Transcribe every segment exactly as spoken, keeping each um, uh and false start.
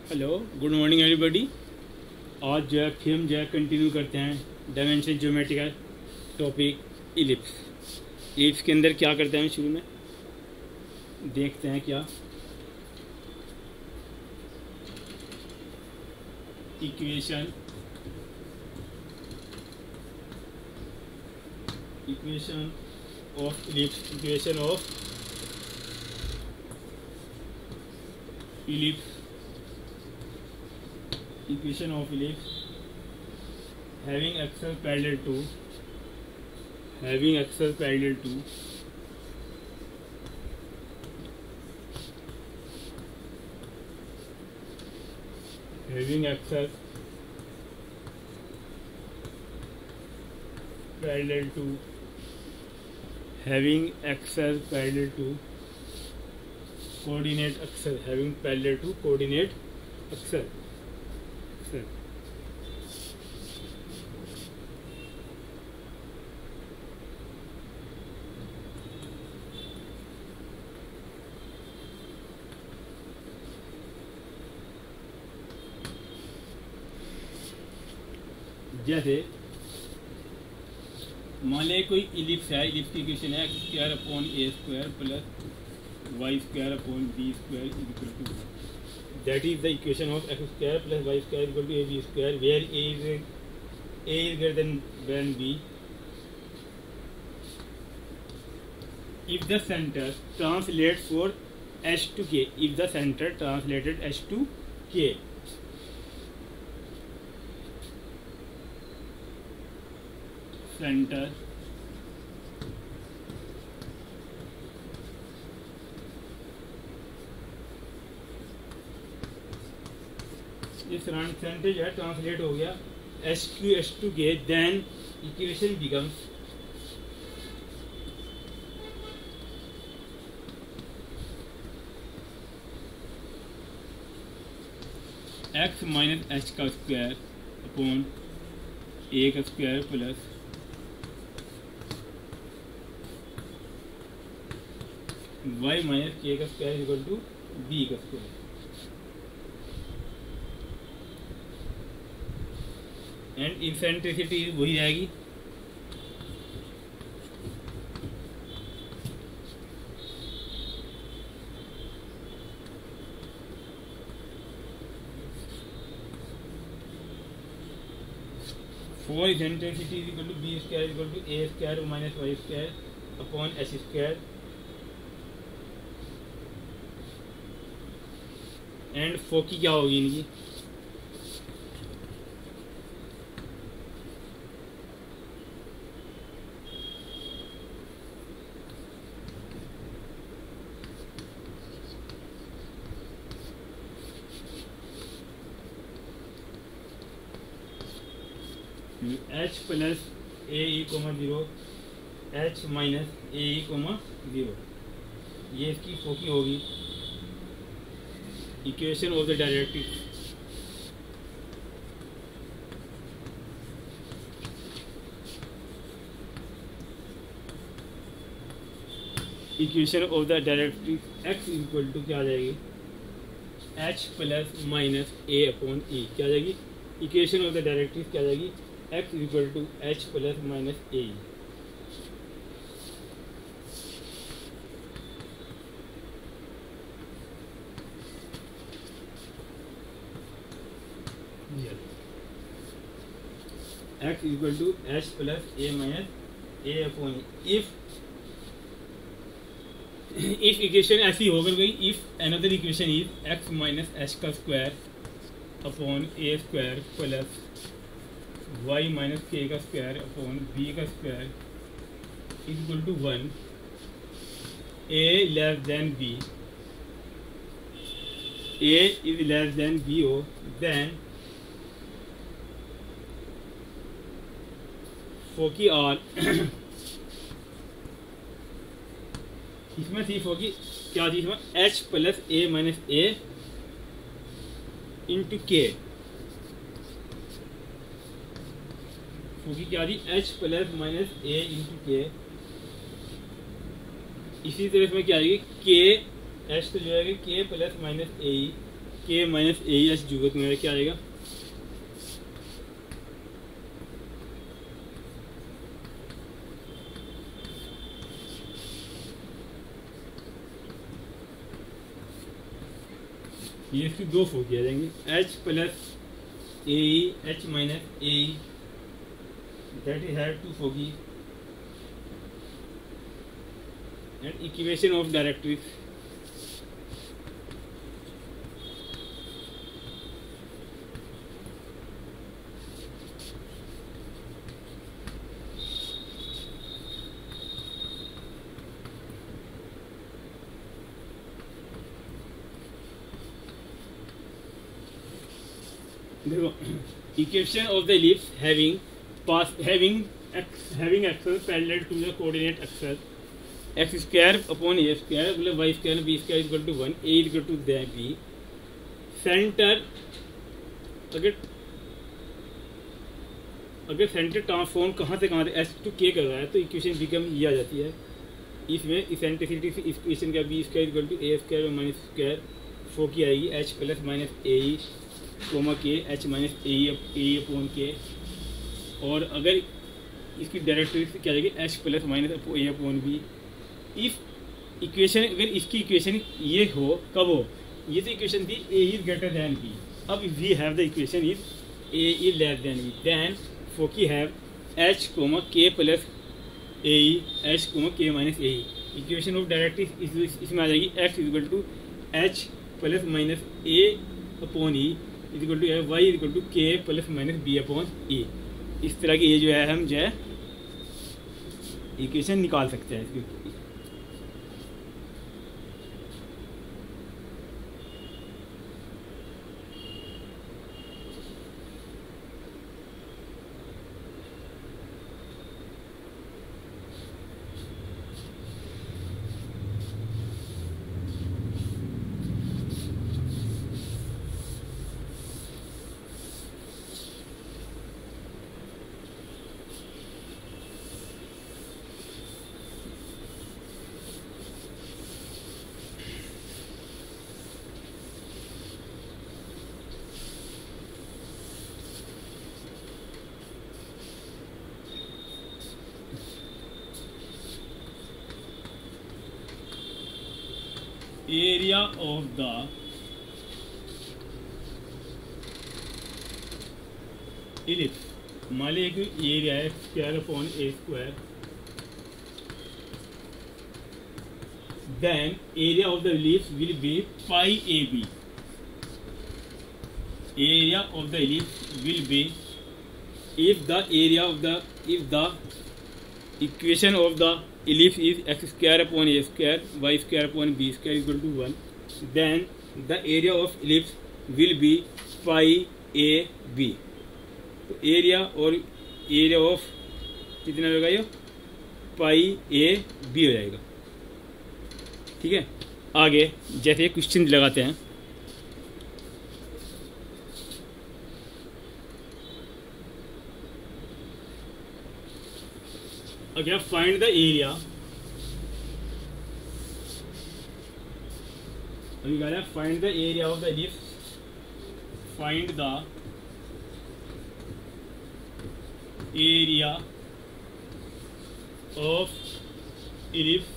Hello, good morning everybody. आज जो है फिर हम जो है कंटिन्यू करते हैं डायमेंशन ज्योमेट्री का टॉपिक इलिप्स। इलिप्स के अंदर क्या करते हैं शुरू में देखते हैं क्या equation equation of ellipse equation of ellipse equation of ellipse having axis parallel to having axis parallel to having axis parallel to having axis parallel to coordinate axis having parallel to coordinate axis जैसे मान लें कोई ellipse है, ellipse की equation है x square upon a square plus y square upon b square equal to that is the equation of x square plus y square equal to a b square where a is a is greater than than b if the centre translates for h to k if the centre translated h to k centre ये centre जो है translate हो गया h to h to k then equation becomes x minus h का square upon a का square plus y minus k का square equal to b का square. And eccentricity वही रहेगी for eccentricity equal to b square equal to a square minus y square upon h square and foci क्या होगी इनकी h plus a e comma zero h minus a e comma zero ये इसकी foci होगी equation of the directrix equation of the डायरेक्ट्रिक x equal to क्या आ जाएगी h plus minus a upon e क्या आ जाएगी इक्वेशन ऑफ द डायरेक्ट्रिक क्या आ जाएगी x equal to h plus minus a x equal to h plus a minus a upon if if equation ऐसी हो गई if another equation is x minus h का square upon a square plus y minus k का square upon b का square is equal to one a less than b a is less than b हो then फोकी और इसमें थी फोकी क्या थी इसमें h plus a minus a into k foci क्या थी h plus minus a into k इसी तरह इसमें क्या आएगी के एच तो जो है के प्लस माइनस ए के माइनस ए एच जुगत मेरा क्या आएगा, ये इसकी दो फो किया जाएंगे, h plus a h minus a that is have two foci and equation of directrix देखो equation of the ellipse having pass having x having axes parallel to the coordinate axes x square upon a square मतलब y square b square equal to one a equal to that b center अगर अगर centre transform कहाँ से कहाँ से S to के कर रहा है तो इक्वेशन बिकम ये आ जाती है, इसमें इसेंट्रिसिटी से इक्वेशन का b square equal to a square minus square four की आएगी h plus minus a comma k h minus a a upon k, और अगर इसकी डायरेक्ट्रिक्स क्या जाएगी h plus minus a upon b. If equation अगर इसकी इक्वेशन ये हो कब हो, ये तो इक्वेशन थी a is greater than b, अब we have the equation is a is less than b than for की have h comma k plus a h comma k minus a. Equation of directrix इसमें आ जाएगी x is equal to h plus minus a upon e is equal to y is equal to k plus minus b upon e. इस तरह की ये जो है हम जो है इक्वेशन निकाल सकते हैं इसकी। Area of the ellipse, मान लीजिए कि एरिया है square upon a square, then area of the ellipse will be pi A B. Area of the ellipse will be if the area of the if the equation of the ellipse is x square upon a square y square upon b square is equal to one, then the area of ellipse will be pi A B. तो area और area of कितना होगा ये पाई a B हो जाएगा। ठीक है, आगे जैसे क्वेश्चन लगाते हैं, अगर फाइंड द एरिया, अभी कह रहा है find the area of the ellipse, find the area of ellipse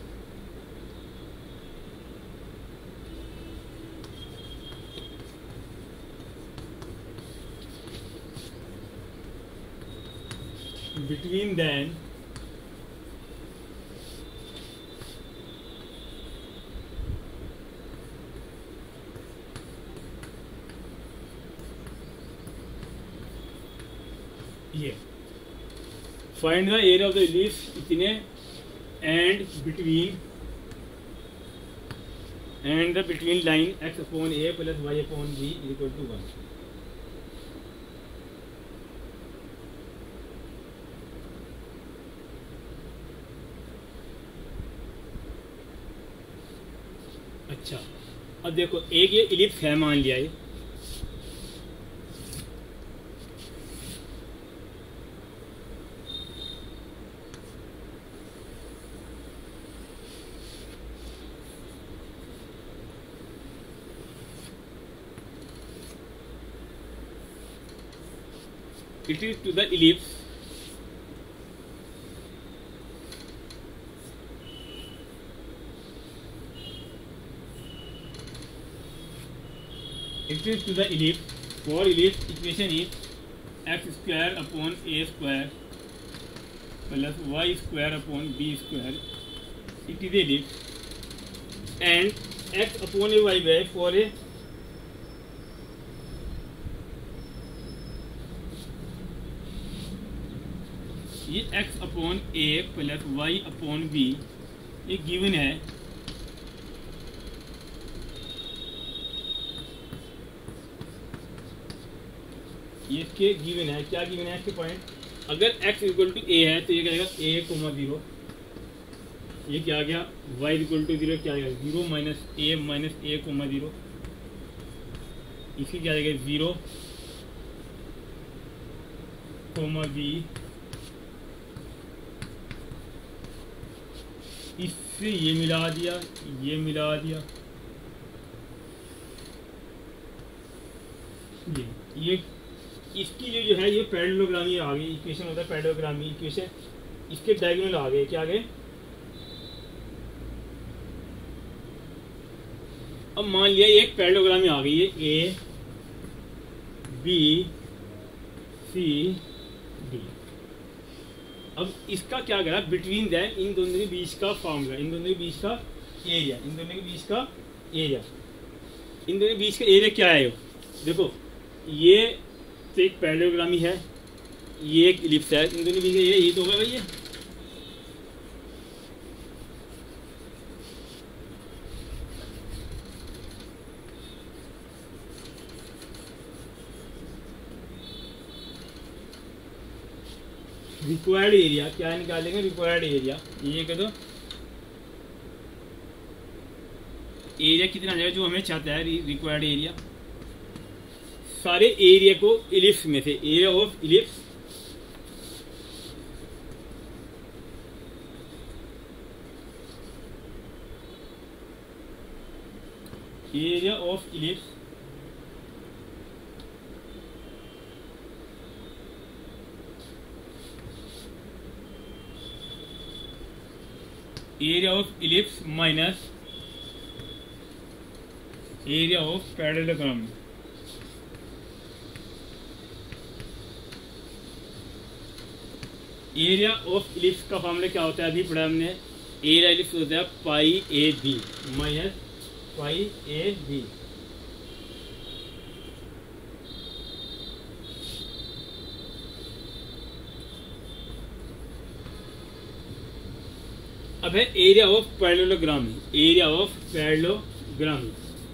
between then ये find the area of the ellipse इतने and between and the between line x upon a plus y upon b equal to one. अच्छा, अब देखो एक ये ellipse है मान लिया है, it is to the ellipse it is to the ellipse. For ellipse equation is x square upon a square plus y square upon b square. It is ellipse and x upon a y by for a ये x upon a plus y upon b ये given है. ये इसके given है. क्या given है इसके point? अगर x इक्वल टू ए है तो ये क्या आएगा ए कोमा जीरो. ये क्या आ गया y इक्वल टू जीरो. क्या आएगा zero minus a minus a comma zero. इसकी क्या आएगा जीरो कोमा बी. इससे ये मिला दिया ये मिला दिया. ये ये इसकी जो जो है ये पैरेललोग्रामी आ गई इक्वेशन होता है. पैरेललोग्रामी इक्वेशन इसके डायगोनल आ गए. क्या आ गए? अब मान लिया एक पैरेललोग्रामी आ गई है ए बी सी डी. अब इसका क्या करा बिटवीन दैट इन दोनों के बीच का फॉर्मूला. इन दोनों के बीच का एरिया. इन दोनों के बीच का एरिया. इन दोनों के बीच का एरिया क्या है? देखो ये तो एक पैरेललोग्रामी है ये एक इलिप्स है. इन दोनों के बीच का एरिया यही तो होगा भाई. ये रिक्वायर्ड एरिया क्या निकालेंगे? रिक्वायर्ड एरिया ये कह दो एरिया कितना आ जाएगा जो हमें चाहता है. रिक्वायर्ड एरिया सारे एरिया को इलिप्स में से area of ellipse area of ellipse area of ellipse minus area of parallelogram. Area of ellipse का फॉर्मूला क्या होता है? अभी पढ़ा हमने. एरिया इलिप्स होता है pi a b minus pi a b. अब है area of parallelogram. Area of parallelogram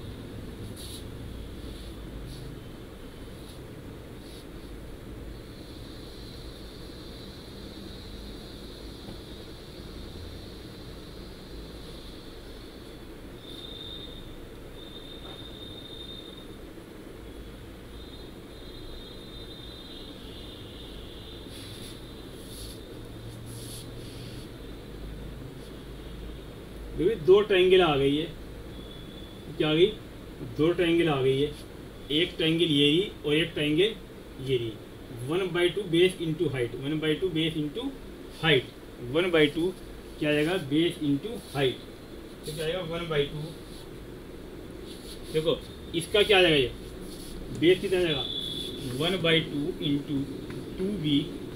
दो ट्रायंगल आ गई है. क्या आ गई? दो ट्रायंगल आ गई है. एक ट्रायंगल ये रही और एक ट्रायंगल ये रही. One by two base into height. One by two base into height. One by two क्या आएगा? Base into height. तो क्या आएगा? One by two. देखो इसका क्या आ जाएगा? ये बेस कितना जाएगा? One by two into two b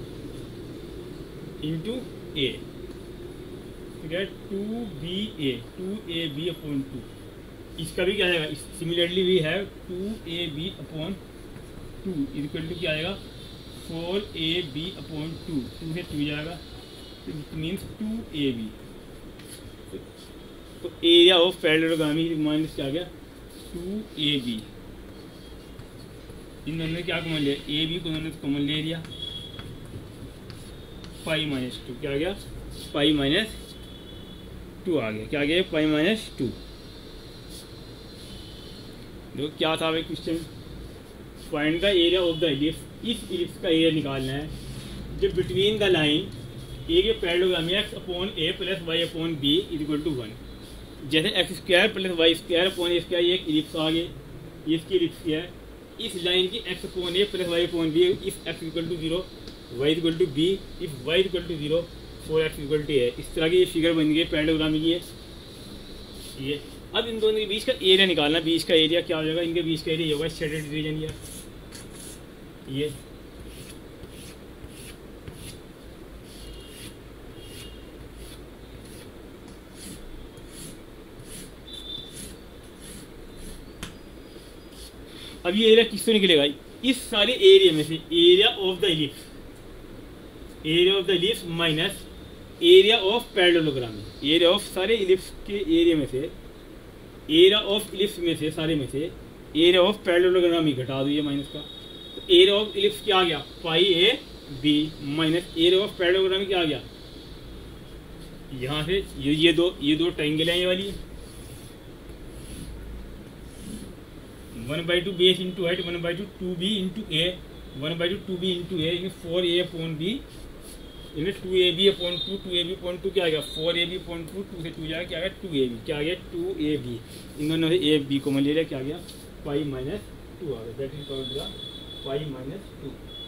into a. Two b a two a b upon two. इसका भी क्या आएगा? सिमिलरली भी है two a b upon two equal to क्या आएगा? Four a b upon two. Two से टू जाएगा it means two a b. तो एरिया ऑफ पैरेललोग्रामी माइनस क्या आ गया? To a B. इन दोनों ने क्या कॉमन लिया? ए बी को दोनों ने कॉमन ले लिया. पाई माइनस टू क्या आ गया? पाई माइनस टू आ गया. क्या आ गया? Pi minus two. देखो क्या था भाई question. Find the area of the ellipse. इस इलिप्स का एरिया निकालना है जो between the line area parallelogram x upon a plus y upon b is equal to one. जैसे x square plus y square upon a square एक ellipse आ गए. ये इसकी इलिप्स है. इस लाइन की x upon a plus y upon b if x equal to zero y equal to b if y equal to zero for x equal to a. इस तरह की ये फिगर बन गई पैरेललोग्राम की। ये अब इन दोनों के बीच का एरिया निकालना, बीच का एरिया क्या हो जाएगा, इनके बीच का एरिया होगा शेडेड रीजन। या ये अब ये एरिया किससे निकलेगा, इस सारे एरिया में से area of the ellipse, area of the ellipse minus area of parallelogram, area of सारे इलिप्स के एरिया में से, एरिया ऑफ इलिप्स में से सारे में से एरिया ऑफ पैरेललोग्राम ही घटा दो ये माइनस का। तो एरिया ऑफ इलिप्स क्या आ गया, pi a b minus area of parallelogram क्या आ गया, यहाँ से ये ये दो ये दो ट्रायंगल है ये वाली, one by two base into height one by two two b into a one by two two b into a four a upon b इन्हें two a b upon two two a b upon two क्या आ गया four a b upon two two से two जाएगा क्या आ गया to a B क्या आ गया टू ए बी। इन दोनों से ए बी को मैं ले लिया क्या आ गया पाई माइनस टू आ गया that is called the pi minus two.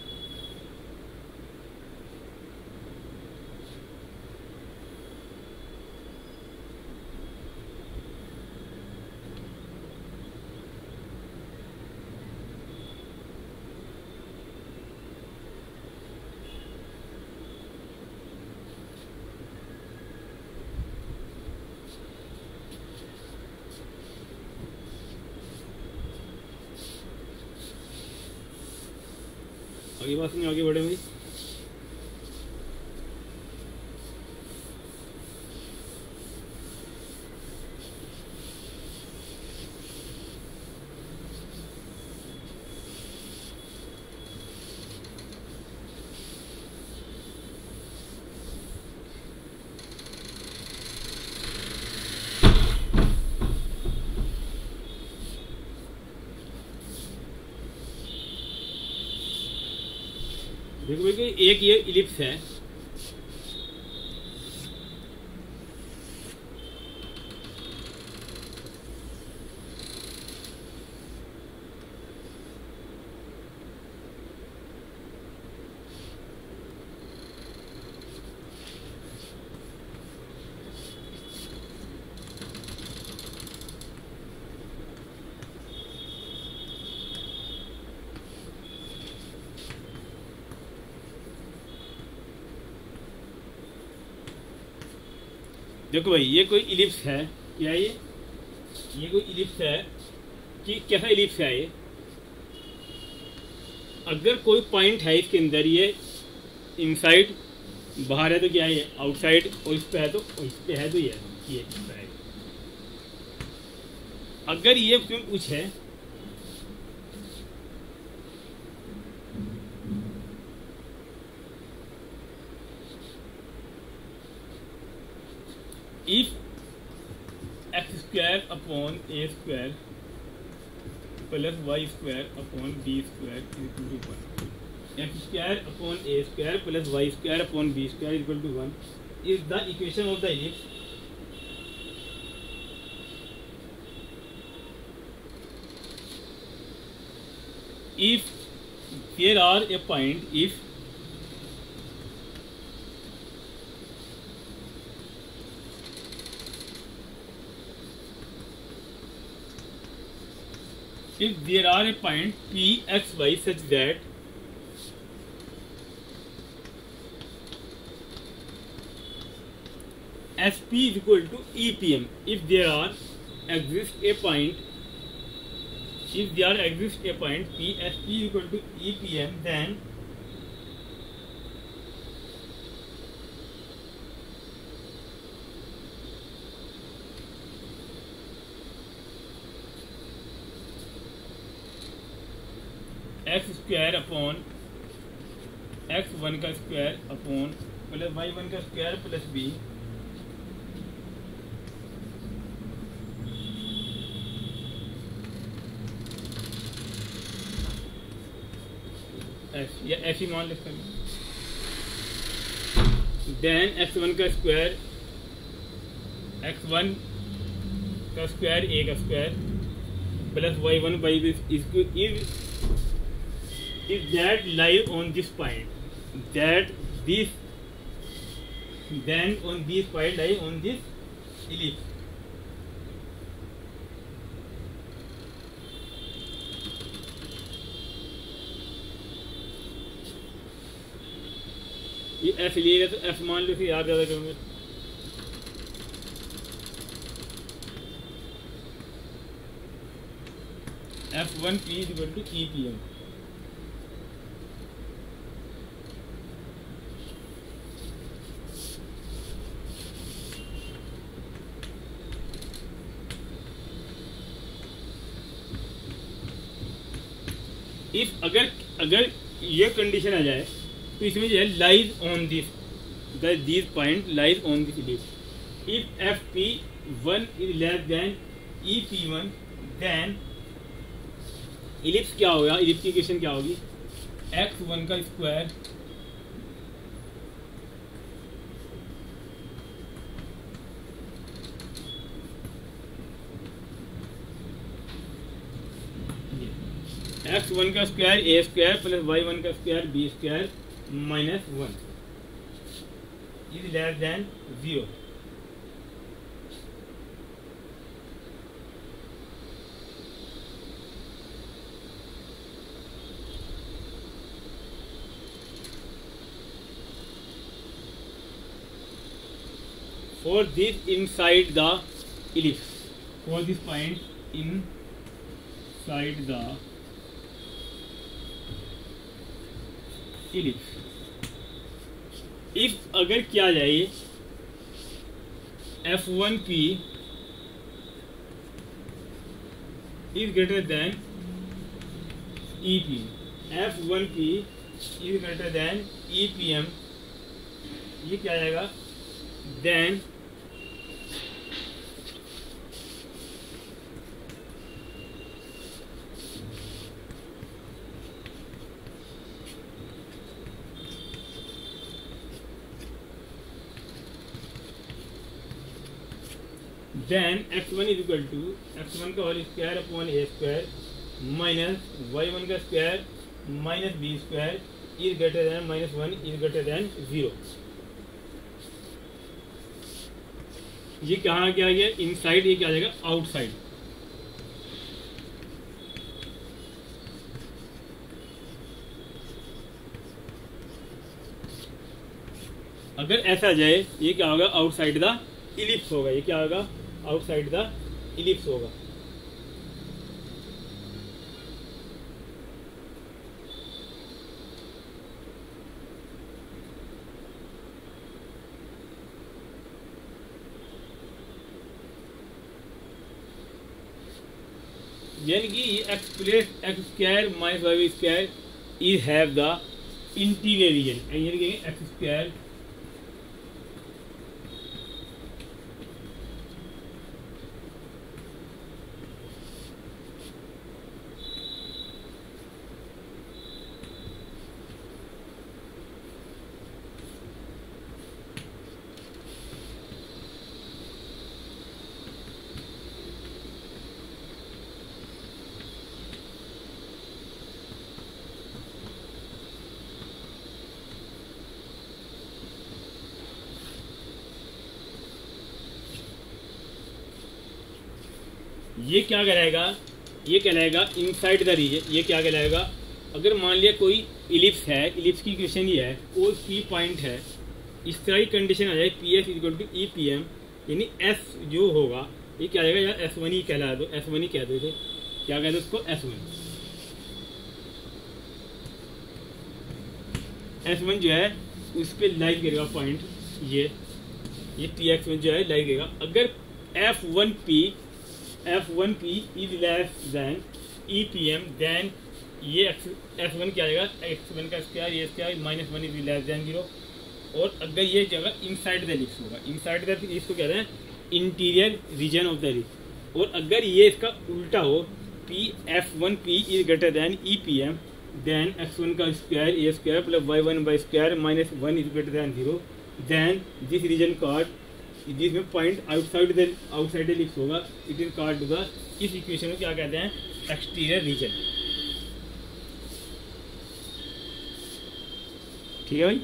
आगे बात में आगे बढ़े भाई। देखो भाई कि एक ये इलिप्स है, देखो भाई ये कोई इलिप्स है, क्या ये ये कोई इलिप्स है कि कैसा इलिप्स है ये, अगर कोई पॉइंट है इसके अंदर ये इनसाइड बाहर है तो क्या है ये आउटसाइड, और इस पे है तो इस पे है तो ये ये है। अगर ये कुछ है if x square upon a square plus y square upon b square is equal to one, x square upon a square plus y square upon b square is equal to one is the equation of the ellipse if there are a point if if there are a point P X Y such that S P is equal to E P M, if there are exist a point if there exists a point P S P is equal to E P M, then x square upon x one का square upon plus y one का square plus b S या ऐसी मान लिख सकते, then x one का square x one का square a का square plus y one by this is is is that lie on this point, that this then on this point lie on this ellipse. ये F लिए तो F मान लो फिर याद ज़्यादा करोगे। F one P is equal to E P M. If अगर अगर ये कंडीशन आ जाए तो इसमें जो है lies on this, this point lies on this ellipse. If F P one is less than E P one then ellipse क्या होगा, इलिप्स की इक्वेशन क्या होगी, एक्स वन का स्क्वायर एक्स वन का square a square plus y one का square b square minus one is less than zero. For this inside the ellipse, for this point inside the ellipse, if अगर क्या जाए F one P is greater than E P M, F one P is greater than E P M, ये क्या आएगा, then then x one is equal to x one का whole square upon a square minus y one का square minus b square is greater than minus one is greater than zero. ये कहाँ क्या आ गया, इनसाइड, ये क्या आ जाएगा आउटसाइड। अगर ऐसा जाए ये क्या होगा, आउटसाइड द इलिप्स होगा, ये क्या होगा, आउटसाइड द इलिप्स होगा। यानी कि x plus x square minus y square is have the interior region, यानी कि एक्स स्क्वायर ये क्या कहलाएगा, ये कहलाएगा इनसाइड द रीजन। ये क्या कहलाएगा, अगर मान लिया कोई इलिप्स है, इलिप्स की इक्वेशन ये है, वो पी पॉइंट है, इस तरह की कंडीशन आ जाए P S equal to E P M, यानी एस जो होगा ये क्या आएगा, यार एस वन ही कहला दो, एस वन ही कह दो, क्या कहते उसको, एस वन। एस वन जो है उस पर लाइक करेगा पॉइंट, ये ये पी एक्स वन जो है लाइक करेगा। अगर F one P F one P is less than E P M, then ये एफ वन क्या आएगा, एक्स वन का स्क्वायर ये square minus one is less than zero. और अगर ये जगह इनसाइड द इलिप्स होगा, इनसाइड द इलिप्स को कहते हैं interior region of the ellipse. और अगर ये इसका उल्टा हो, P F one P is greater than E P M, then x one का square a square plus y one by square minus one is greater than zero, then this region called जिसमें point outside the outside ellipse होगा, it is called the, इस इक्वेशन को क्या कहते हैं, exterior reason. ठीक है भाई।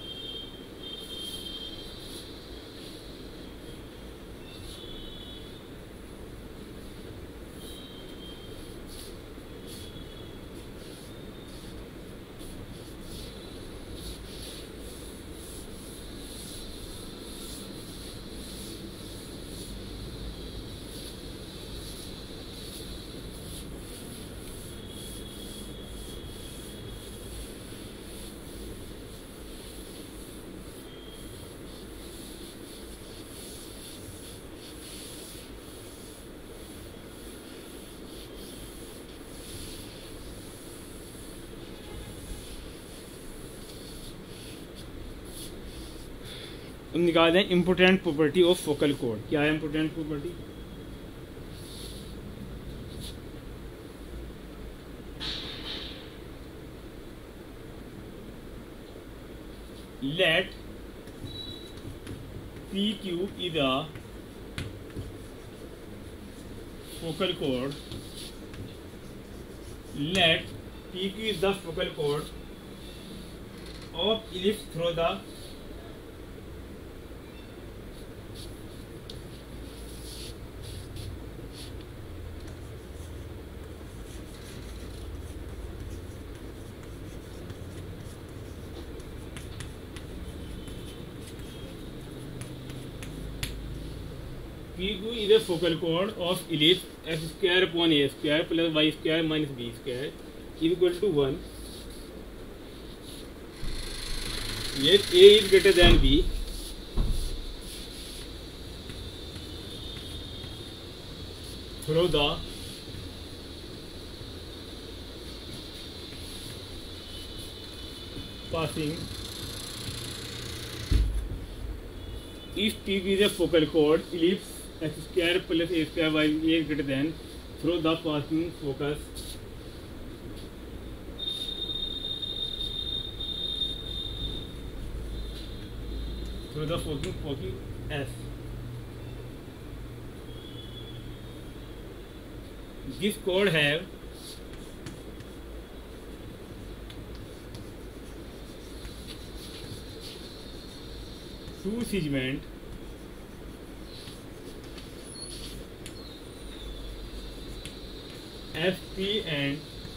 हम निकाल दें इम्पोर्टेंट प्रॉपर्टी ऑफ फोकल कोड। क्या है important property? Let P Q is a focal कोड, let P Q is the focal कोड of ellipse through the P Q is a focal chord of ellipse x square upon a square plus y square minus b square is equal to one. Where a is greater than b, through the passing, if P Q is a focal chord, ellipse x square plus a square y is greater than, through the passing focus through the focus focus S. This chord have two segment F P and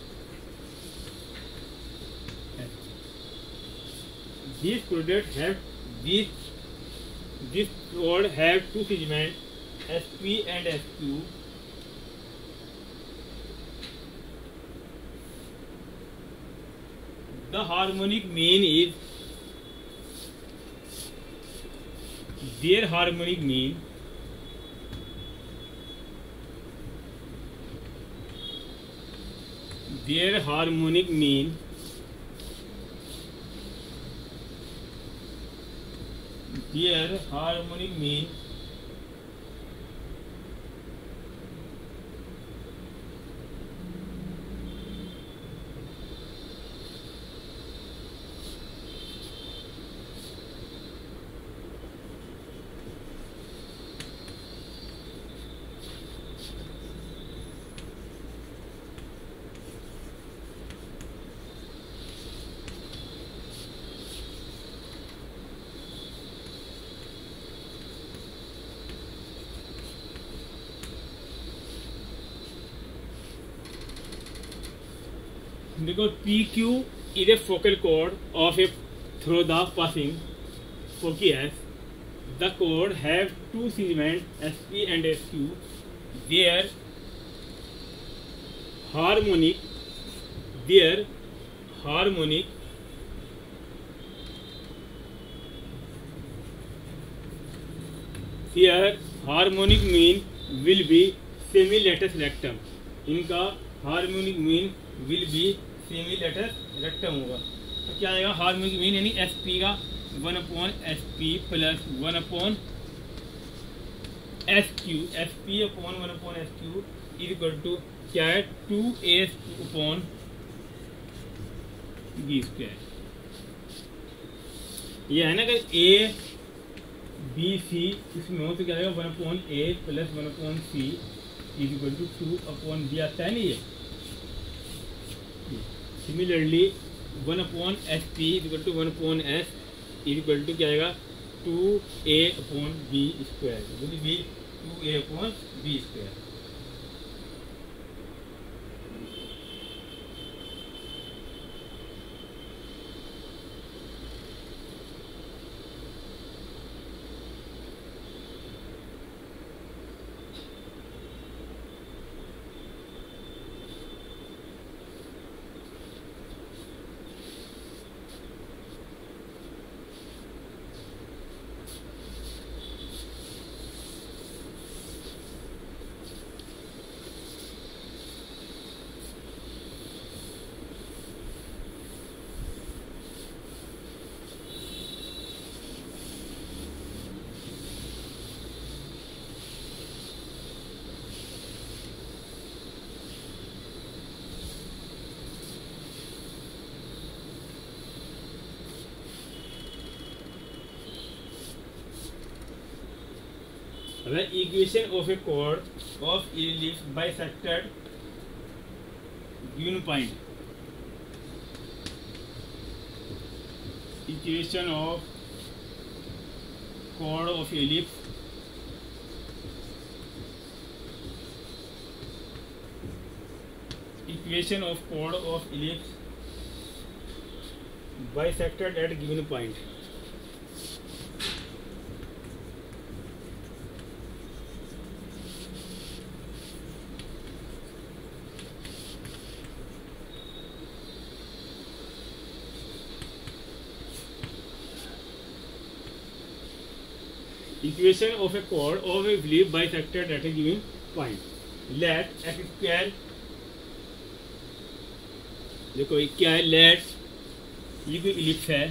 S. These coordinates have these this chord have two segment S P and S Q. The harmonic mean is their harmonic mean their harmonic mean their harmonic mean because P Q is a focal chord of a through the passing focus. The chord have two segments S P and S Q. Their harmonic their harmonic their harmonic mean will be semi-latus rectum. इनका harmonic mean will be semi latus rectum होगा। तो क्या आएगा harmonic mean यानी S P का one upon S P plus one upon S Q, S P upon one upon S Q is equal to क्या है two a upon b square. ये है ना कि ए बी सी इसमें हो तो क्या आएगा one upon a plus one upon c is equal to two upon b आता है नहीं ये। Similarly one upon S P is equal to one upon S is equal to क्या आएगा two a upon b square b two a upon b square. The equation of a chord of ellipse bisected given point. Equation of chord of ellipse equation of chord of ellipse bisected at given point. Equation of a chord of a ellipse bisected at a given point. Let x square देखो ये क्या है late ये कोई ellipse है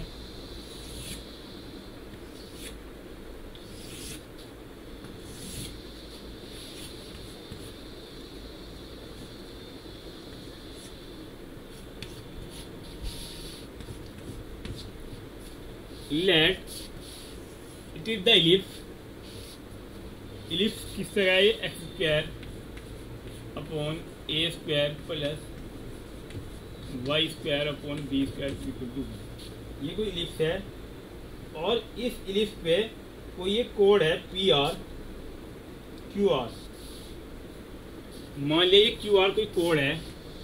let it is the ellipse ellipse किस तरह है x square upon a square plus y square upon b square equal to ये कोई इलिप्स है और इस इलिप्स पे कोई एक कोड है पी आर क्यू आर। मान लीजिए क्यू आर कोई कोड है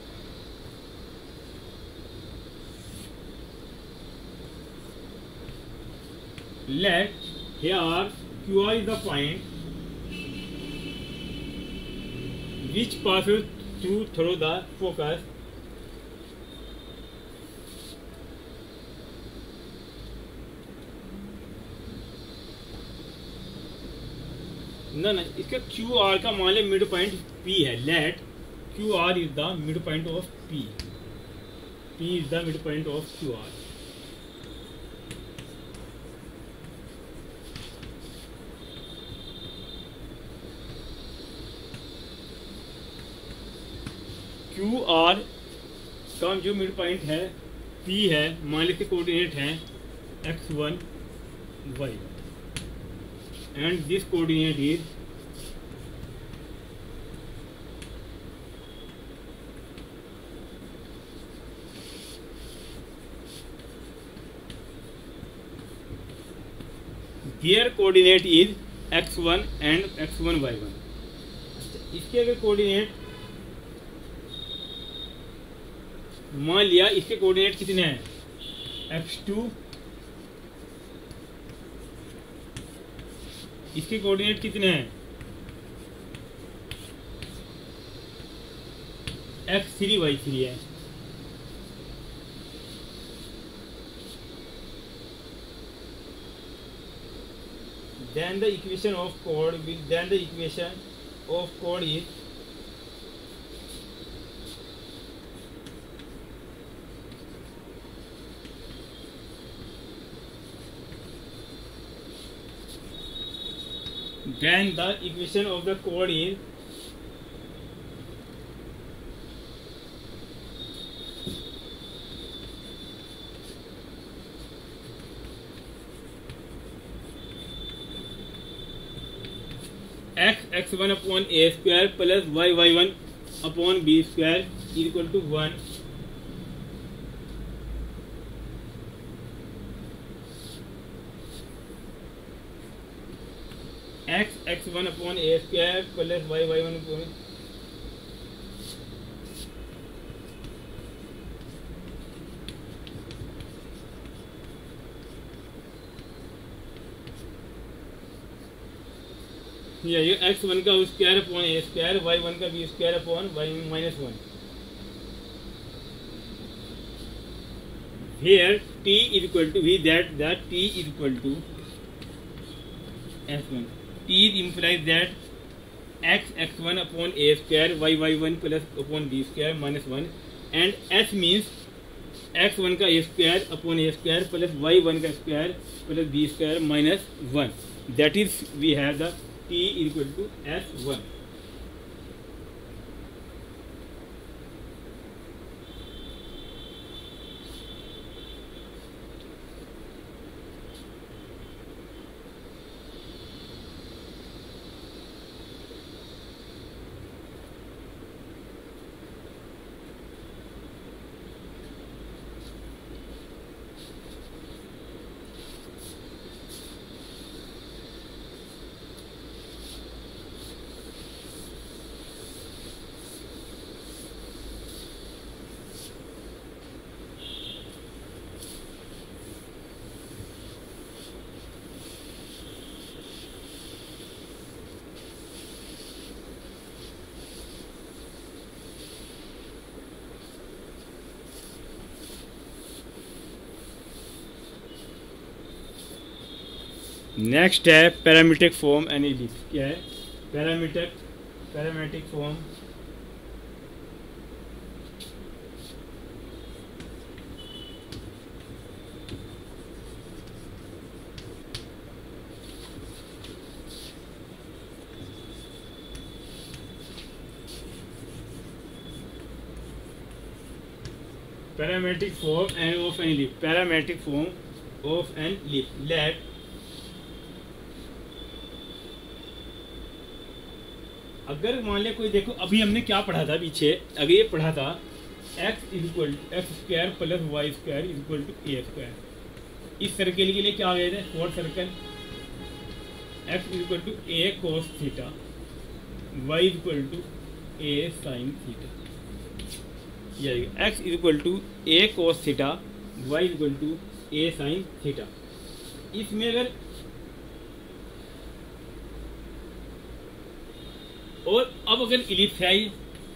let here Q R is the point which passes through through the focus ना ना इसका Q R का मान ले मिड पॉइंट P है let Q R is the mid point of P P is the mid point of Q R। Q R का जो mid point है P है मान लीजिए कोऑर्डिनेट है x one y and this coordinate is there coordinate is x one and x one y one. इसके अगर coordinate मान लिया इसके कोऑर्डिनेट कितने हैं एक्स टू इसके कोऑर्डिनेट कितने हैं एक्स थ्री वाई थ्री है। then the equation of chord will then the equation of chord is then the equation of the chord is x x one upon a square plus y y one upon b square equal to one. X x one upon a square plus y y one upon ये x one का square upon a square y one का b square upon y minus one. Here t is equal to we that that t is equal to s one. T implies that x x one upon a square y y one plus upon b square minus one, and s means x one का a square upon a square plus y one का square plus b square minus one. That is we have the t is equal to s one. Next है parametric form and ellipse. क्या है parametric parametric form? Parametric form and of an ellipse. Parametric form of an ellipse. Let अगर मान लिया कोई, देखो अभी हमने क्या पढ़ा था पीछे, अगर ये पढ़ा था x equal to x square plus y square equal to a square. इस सर्कल के लिए क्या आ गए थे? Fourth circle x equal to a cos theta y equal to a sine theta. ये x equal to a cos theta y equal to a sine theta. इसमें अगर और अब अगर इलिप्स है ये,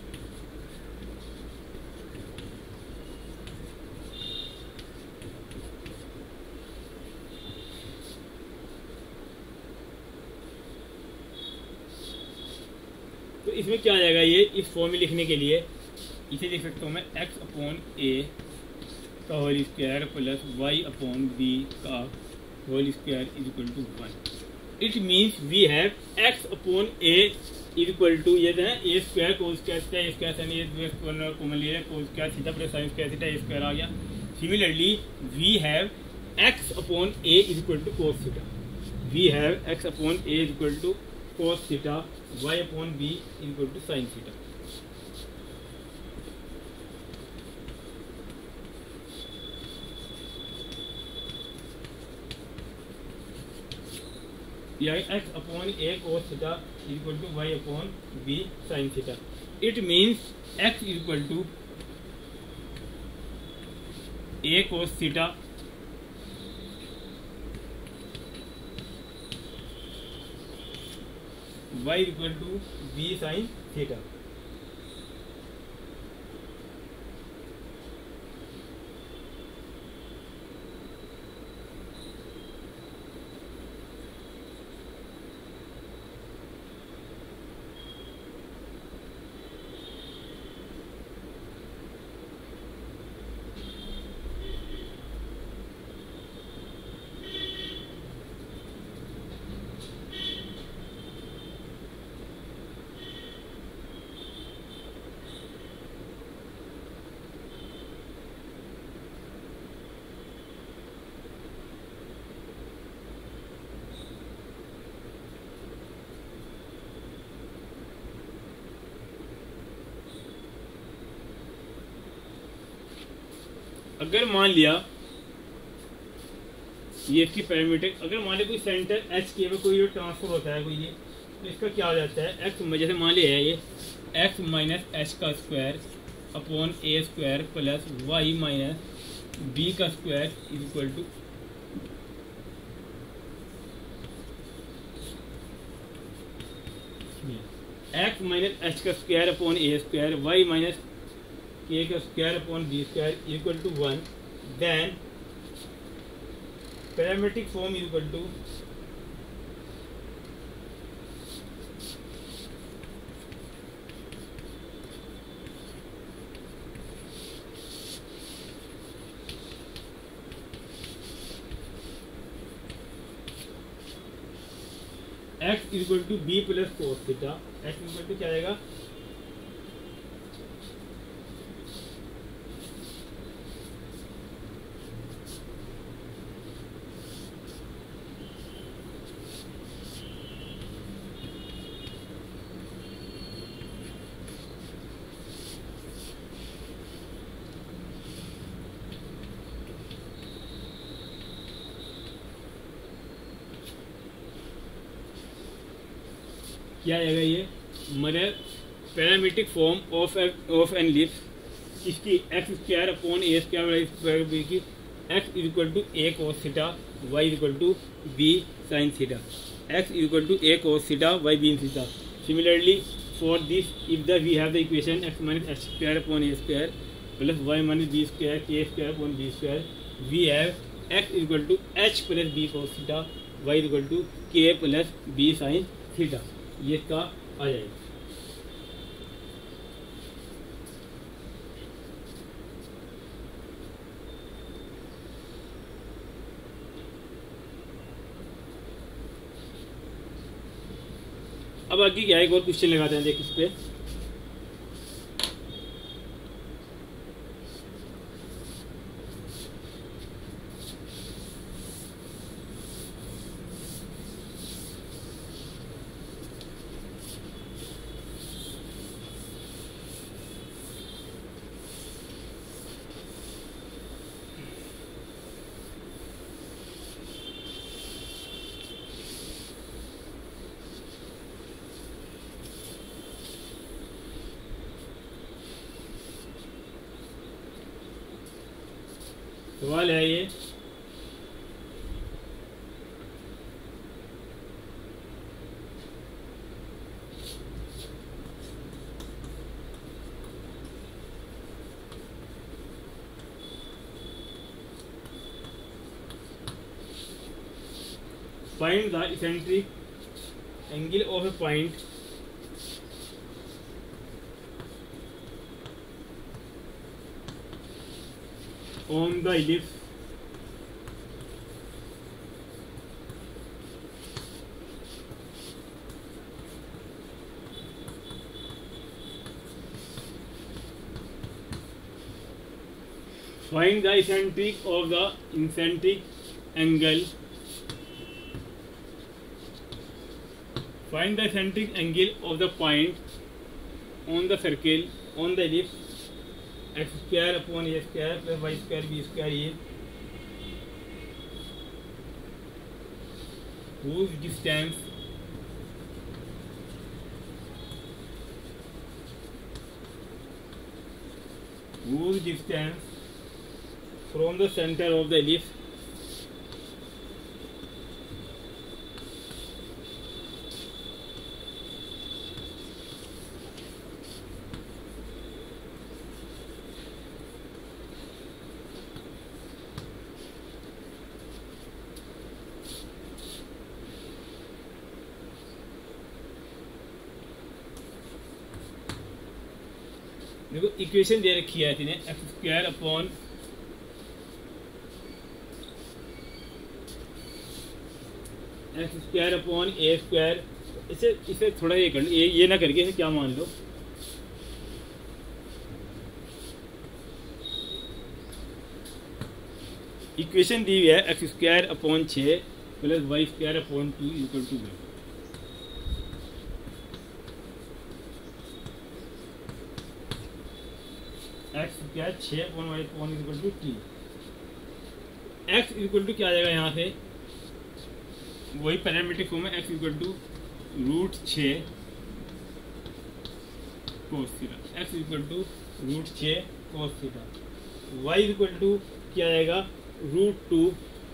तो इसमें क्या आ जाएगा? ये इस फॉर्म में लिखने के लिए इसे लिख सकता हूँ मैं x अपॉन ए का whole square plus y upon b का whole square is equal to one. It means we have x upon a is equal to ये है a square cos square theta a square sine a square common ले लिया cos square theta plus sine square theta a square आ गया। Similarly we have x upon a is equal to cos theta. We have x upon a is equal to cos theta y upon b is equal to sine theta. x upon a cos theta is equal to y upon b sin theta. It means x is equal to a cos theta y is equal to b sin theta. अगर मान लिया ये इसकी parameter, अगर मान लिया कोई centre H के में कोई ट्रांसफर होता है कोई ये, तो इसका क्या हो जाता है एक्स, जैसे मान लिया है ये एक्स माइनस एच का square upon a square plus y minus b का square is equal to x minus h का square upon a square y minus k का square upon b square equal to one, then parametric form equal to x equal to b plus cos theta, x equal to क्या आएगा क्या आएगा ये मतलब parametric form of of an ellipse इसकी x square upon a square square b की x equal to a cos theta y equal to b sine theta, x equal to a cos theta y b theta. Similarly for this if the we have the equation x minus h square upon a square plus y minus b square k square upon b square, we have x equal to h plus b cos theta y equal to k plus b sine theta, ये इसका आ जाएगा। अब आगे क्या है, एक और question लगाते हैं देख इस पे। सवाल है ये find the eccentric angle of a point on the ellipse find the eccentric of the eccentric angle find the eccentric angle of the point on the circle on the ellipse x square upon a square plus y square b square is whose distance whose distance from the center of the ellipse देखो equation दे रखी है इन्हें x square upon x square upon a square, इसे इसे थोड़ा ये कर ये, ये ना करके इसे क्या मान लो इक्वेशन दी हुई है एक्स स्क्वायर अपॉन छः plus y square upon two equal to one. X square छः upon y upon equal to t. X equal to क्या आ जाएगा यहाँ से, वही पैरामीट्रिक फॉर्म है, एक्स इक्वल टू रूट छः cos theta, x equal to root छः cos theta. Y equal to क्या आएगा, root two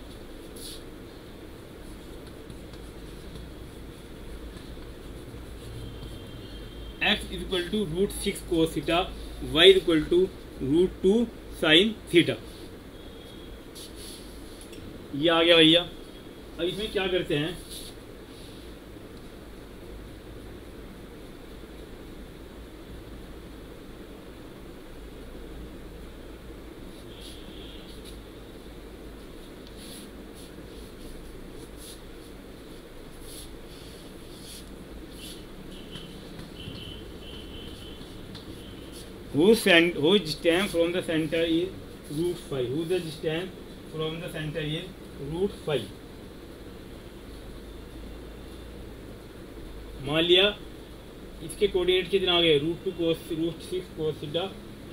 x equal to root six cos theta, y equal to root two sine theta. ये आ गया भैया। अब इसमें क्या करते हैं, whose cent whose distance from the center is root five, whose the distance from the center is root five। मान लिया इसके कोऑर्डिनेट कितने आ गए, root two cos root six cos theta,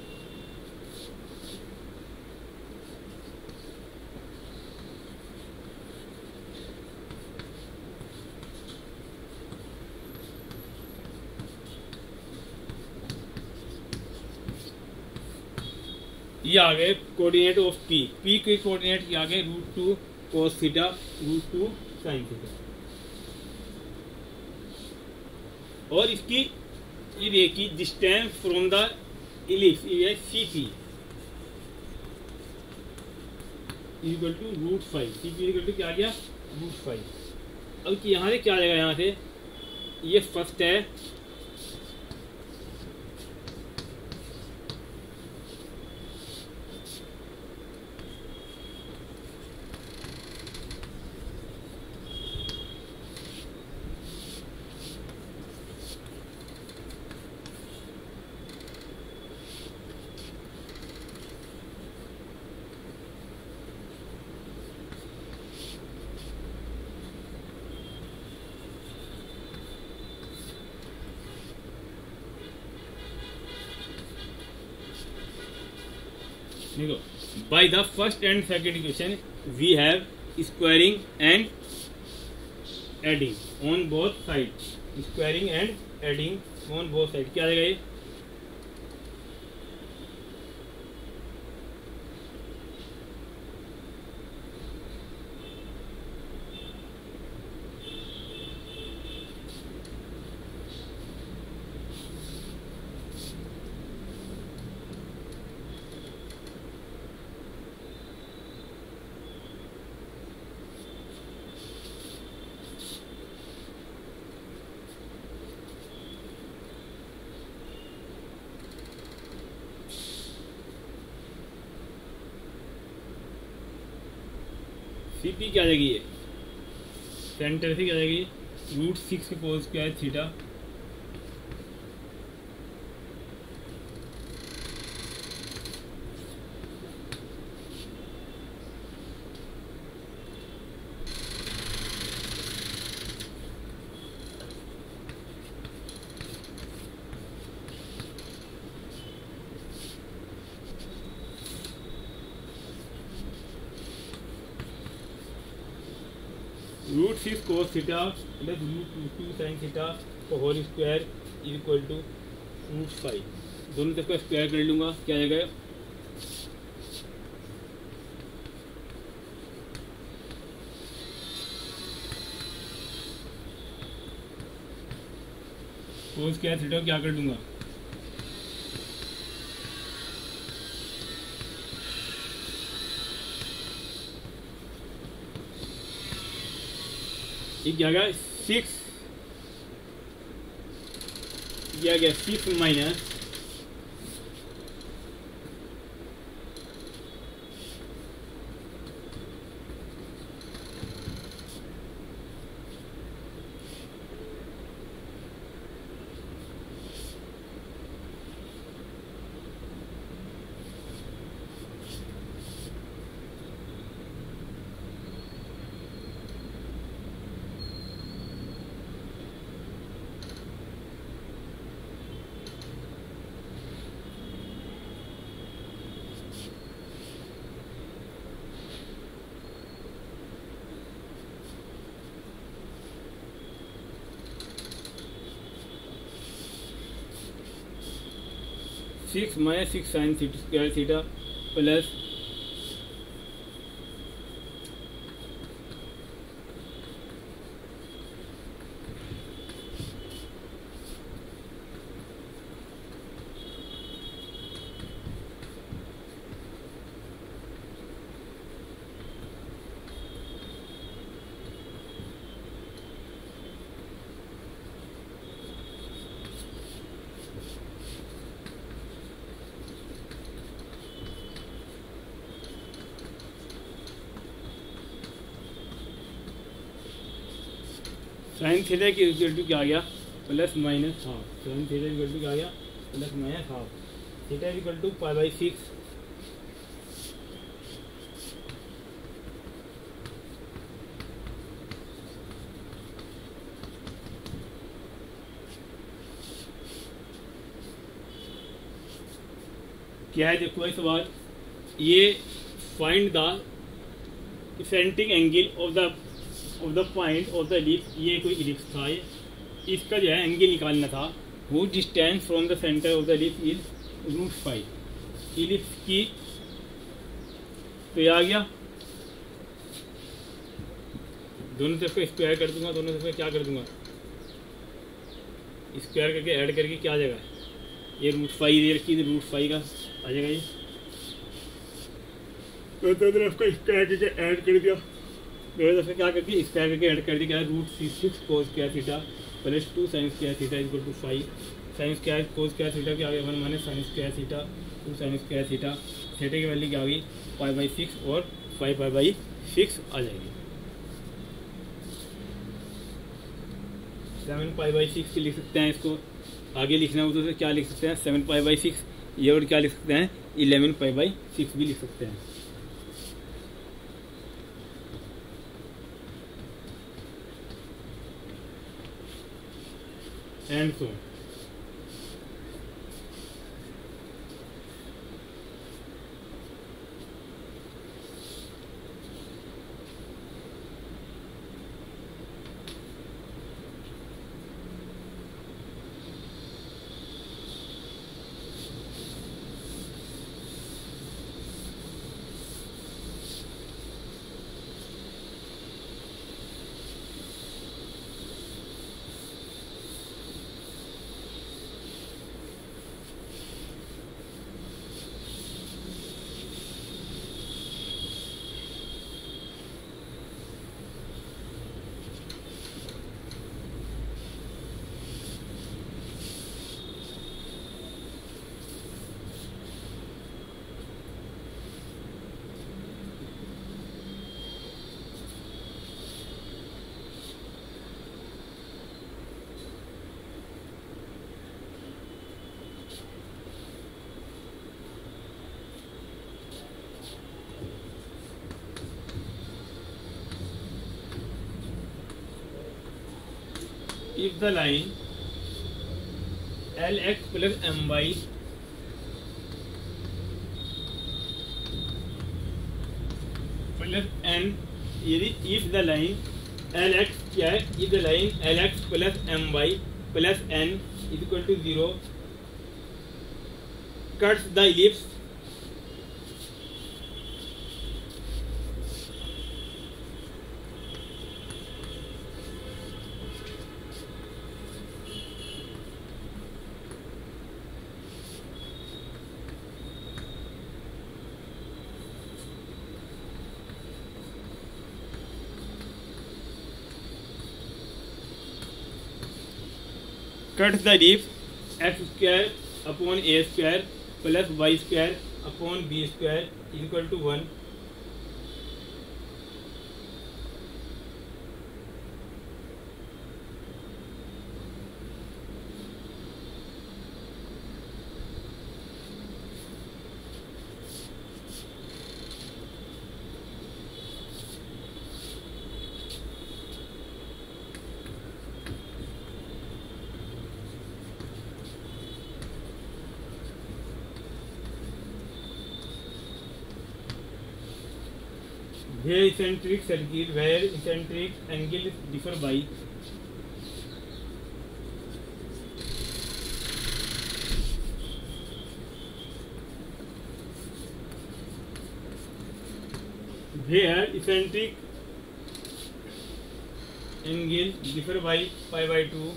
ये आ गए कोऑर्डिनेट ऑफ पी, पी के कोऑर्डिनेट क्या आ गए, root two cos theta root two sine theta. और इसकी ये देखिए डिस्टेंस फ्रॉम द इलिप्स ये c p equal to root five, c p equal to क्या आ गया, रूट फाइव। अब यहाँ से क्या आ जाएगा, यहाँ से ये फर्स्ट है, देखो by the first and second equation we have squaring and adding on both side, squaring and adding on both side क्या आ जाएगा, ये सी पी क्या आ जाएगी, ये सेंटर से क्या आ जाएगी, root six cos square theta root six cos theta plus root two two sine theta का whole square equal to root five, दोनों तरफ का स्क्वायर कर लूँगा, क्या आ जाएगा, कोस स्क्वायर थीटा क्या कर लूँगा, ये क्या गया सिक्स, ये आ गया six minus six minus six sine square theta plus sine theta की इक्वल टू क्या आ गया plus minus half. Sine theta equal to क्या आ गया plus minus half. Theta equal to pi by six क्या है। देखो इस बार ये find the eccentric angle of the of the point of the ellipse. ये कोई इलिप्स था, ये इसका जो है एंगल निकालना था। वो distance from the centre of the ellipse is root five. Ellipse की तो ये आ गया, दोनों तरफ को स्क्वायर कर दूंगा, दोनों तरफ क्या कर दूंगा स्क्वायर करके ऐड करके क्या आ जाएगा, ये रूट फाइव ये रखी रूट फाइव का आ जाएगा। ये दोनों तरफ को स्क्वायर करके ऐड कर दिया, दोनों तरफ क्या करके स्क्वायर करके ऐड कर दिया, root six cos square theta plus two sine square theta equal to five. Sine square cos square theta क्या आ गया one minus sine square theta two sine square theta. Theta की वैल्यू क्या आ गई पाई बाई सिक्स और five pi by six आ जाएगी। सेवन पाई बाई सिक्स लिख सकते हैं, इसको आगे लिखना हो तो क्या लिख सकते हैं सेवन पाई बाई सिक्स। ये और क्या लिख सकते हैं इलेवन पाई बाई सिक्स भी लिख सकते हैं। And so if the line Lx plus my plus n, यदि if the line Lx क्या है, if the line Lx plus my plus n is equal to zero cuts the ellipse cuts the ellipse x square upon a square plus y square upon b square is equal to one. Where eccentric circle, where eccentric angle differ by here eccentric angle differ by pi by two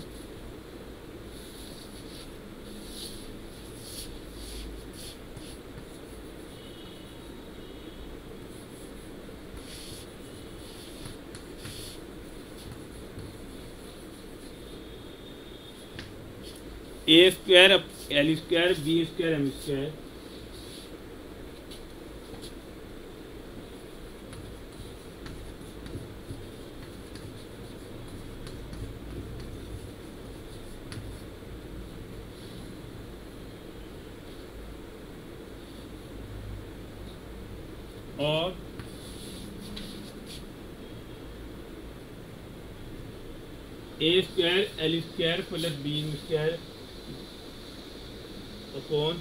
a square l square b square m square और a square l square plus b square upon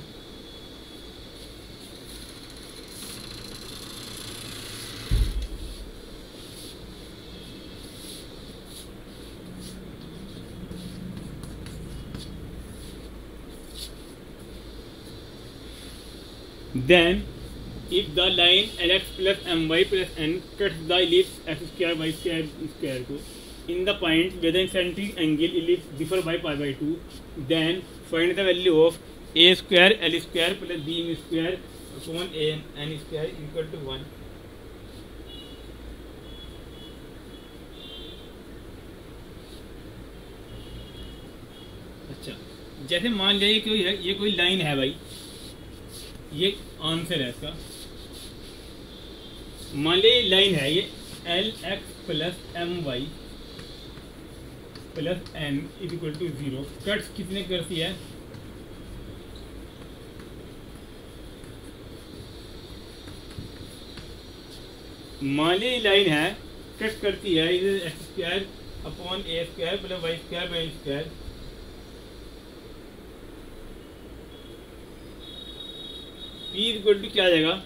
then if the line lx plus my plus n cuts the ellipse x square y square square को in the point where the eccentric angle ellipse differ by pi by two, then find the value of a square l square plus b square upon a n square equal to one. अच्छा, जैसे मान लीजिए कि ये कोई line है भाई, ये आंसर है इसका। मान लीजिए लाइन है ये l x plus m y plus n equal to zero. Cuts कितने करती है? मान लीजिए लाइन है, कट करती है x square upon a square plus y square by square. P equal to क्या आ जाएगा?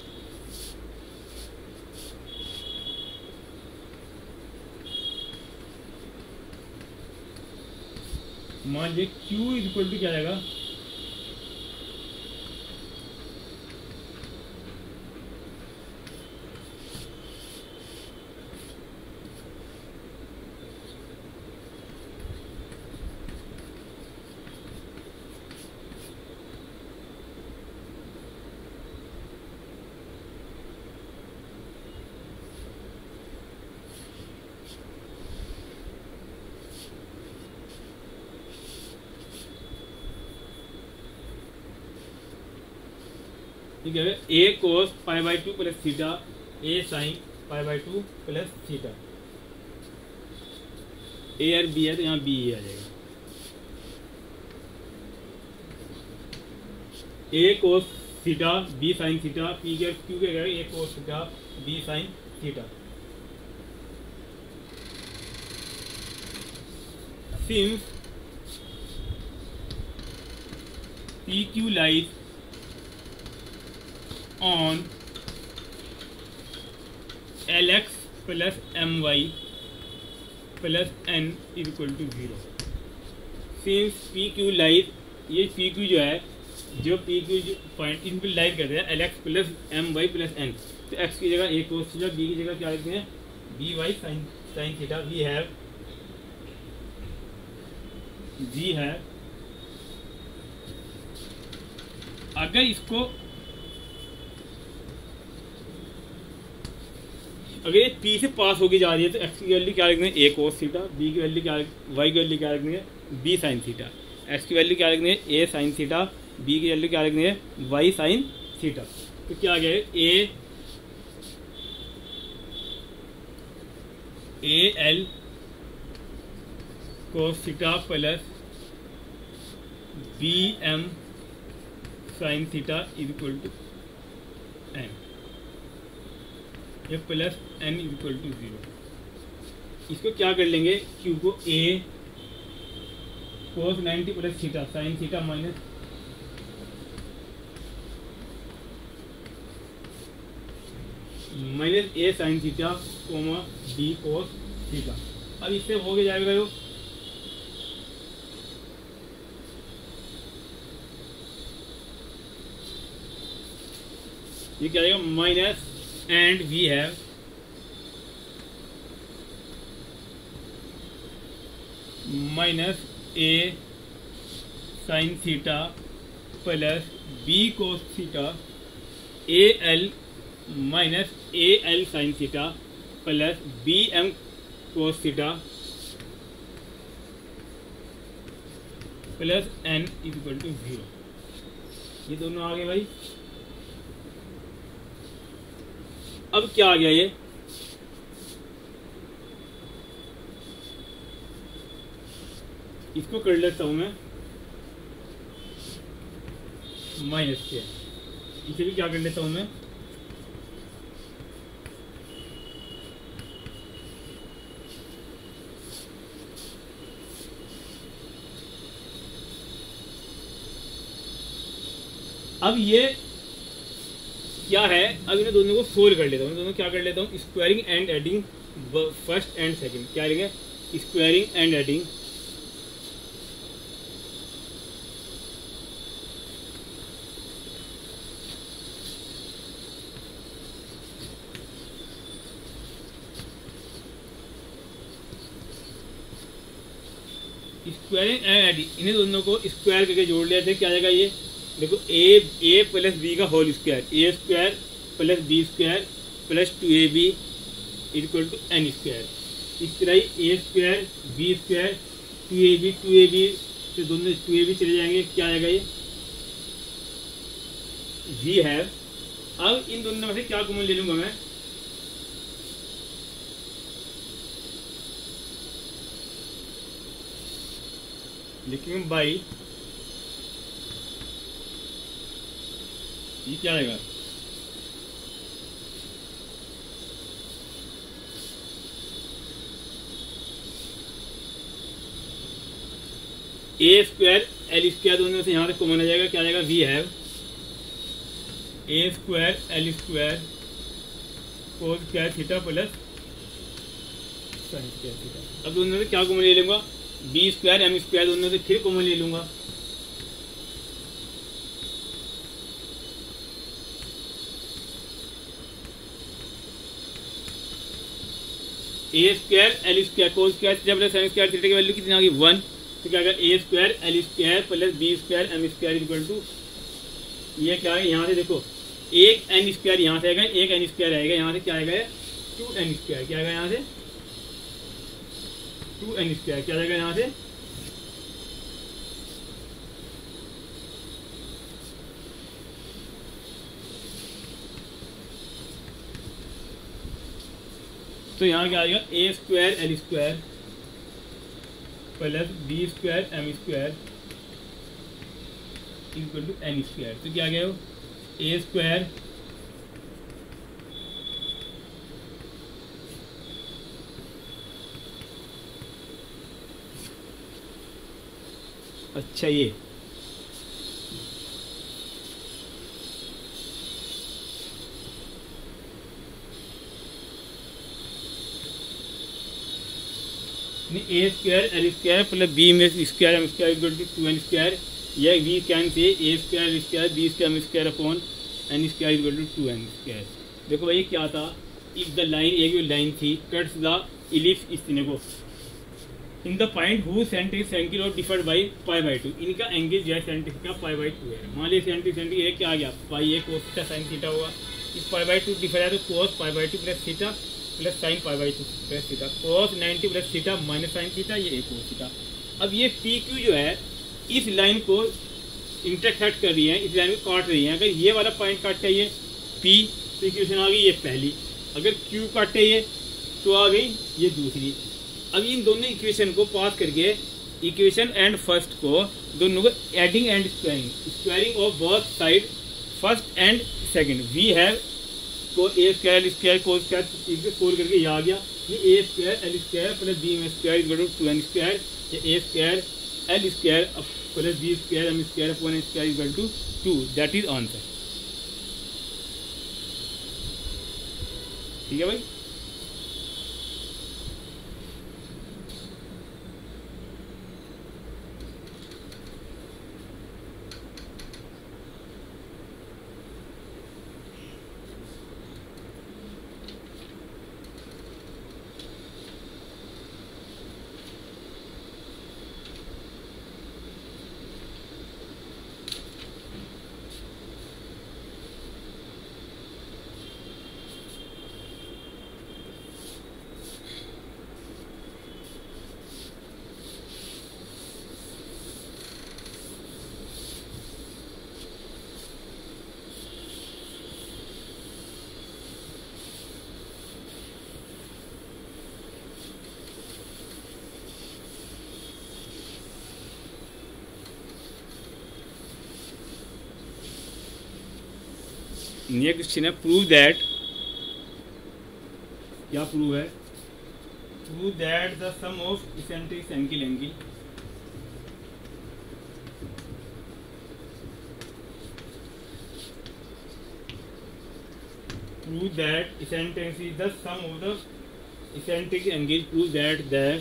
मान लीजिए Q इक्वल टू क्या आएगा? ठीक है, a cos pi by two plus theta, a sine pi by two plus theta. A और बी है तो यहाँ बी आ जाएगा। A cos theta b sine theta, p के क्यू के a cos theta b sine theta. Since p q lies on lx plus my plus n is equal to zero. Since pq lies, ये pq जो है, जो pq जो point in पर lies करते हैं lx plus my plus n, तो x की जगह a cos थीटा, b की जगह क्या लिखते हैं by sin sin थीटा। we have g है। अगर इसको अगर ये पी से पास होगी जा रही है तो एक्स की वैल्यू क्या लिखनी है? A cos theta. बी की वैल्यू क्या, वाई की वैल्यू क्या लिखनी है? B sine theta. एक्स की वैल्यू क्या लिखनी है? A sine theta. बी की वैल्यू क्या लिखनी है? Y sine theta. तो क्या आ गया? A a l cos theta plus b m sine theta equal to n, ये plus n equal to zero. इसको क्या कर लेंगे? क्यू को a cos ninety plus theta sine theta minus minus a sine theta comma b cos theta. अब इससे हो गया जाएगा जो ये क्या आएगा? Minus and we have minus a sine theta plus b cos theta a l minus a l sine theta plus b m cos theta plus n equal to zero. ये दोनों आ गए भाई। अब क्या आ गया ये, इसको कर लेता हूं मैं माइनस के, इसे भी क्या कर लेता हूं मैं अब ये क्या है, अब इन्हें दोनों को सोल्व कर लेता हूँ। दोनों क्या कर लेता हूँ, squaring and adding first and second. क्या लेंगे, squaring and adding squaring and adding, इन्हें दोनों को स्क्वायर करके जोड़ लेते हैं। क्या आएगा ये, देखो ए ए प्लस बी का whole square, a square plus b square plus two a b equal to n square. इस तरह ही a square b square two a b, two a b से दोनों टू ए बी चले जाएंगे। क्या आएगा ये, वी है। अब इन दोनों में से क्या कॉमन ले लूंगा मैं, लिखेंगे बाई, ये क्या आएगा, ए स्क्वायर एल स्क्वायर, दोनों से यहाँ से कॉमन आ जाएगा। क्या आ जाएगा, we have a square l square cos square theta plus sine square theta. अब दोनों से क्या कॉमन ले लूंगा, बी स्क्वायर एम स्क्वायर, दोनों से फिर कॉमन ले लूंगा। A square l square cos square theta plus sine square theta की वैल्यू कितनी आ गई, वन। तो क्या आएगा, a square l square plus b square m square equal to, ये क्या है, यहाँ से देखो एक एन स्क्वायर यहाँ से आएगा, एक एन स्क्वायर आएगा यहाँ से। क्या आएगा, टू एन स्क्वायर। क्या आएगा यहाँ से, टू एन स्क्वायर। क्या आएगा यहाँ से, तो यहाँ क्या आएगा, a square l square plus b square m square equal to n square. तो क्या आ गया, ए स्क्वायर अच्छा ये a square l square plus b में square m square equal to to n square, या we can say a square l square b square m square upon n square equal to to n square. देखो भाई क्या था, if the line एक लाइन थी cuts the ellipse इस तीन को in the point who centre centre और differed by pi by two, इनका एंगल जो है सेंटर का पाई बाई टू है। मान लीजिए सेंटर सेंटर एक क्या आ गया, pi a cos theta sine theta होगा। इस पाई बाई टू डिफर है तो cos pi by two plus theta plus sine pi by two plus theta, cos ninety plus theta minus sine theta, ये एक कोस थीटा। अब ये P Q जो है इस लाइन को इंटरसेक्ट कर रही है, इस लाइन को काट रही है। अगर ये वाला पॉइंट काटे ये पी तो इक्वेशन आ गई ये पहली, अगर क्यू काटे ये तो आ गई ये दूसरी। अब इन दोनों इक्वेशन को पास करके इक्वेशन एंड फर्स्ट को दोनों को adding and squaring squaring of both side first and second, we have को ए स्क्वायर एल स्क्वायर को स्क्वायर इसे सोल्व करके ये आ गया, ये a square l square plus b m square equal to to n square, ये a square l square plus b square m square upon n square equal to two, that is answer. ठीक है भाई। Next question है prove that, क्या prove है, prove that the sum of eccentric angle angle prove that eccentric is the sum of the eccentric angle. Prove that the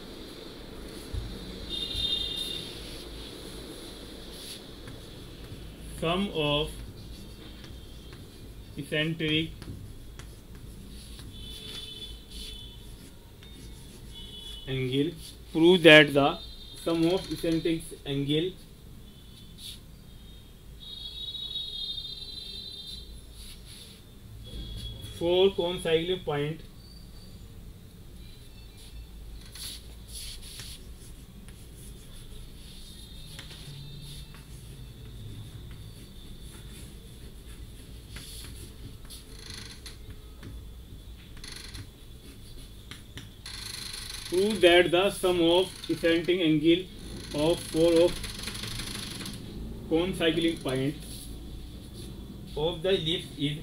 sum of eccentric angle. Prove that the sum of eccentric angle four consecutive point prove that the sum of eccentric angle of four of consecutive point of the ellipse is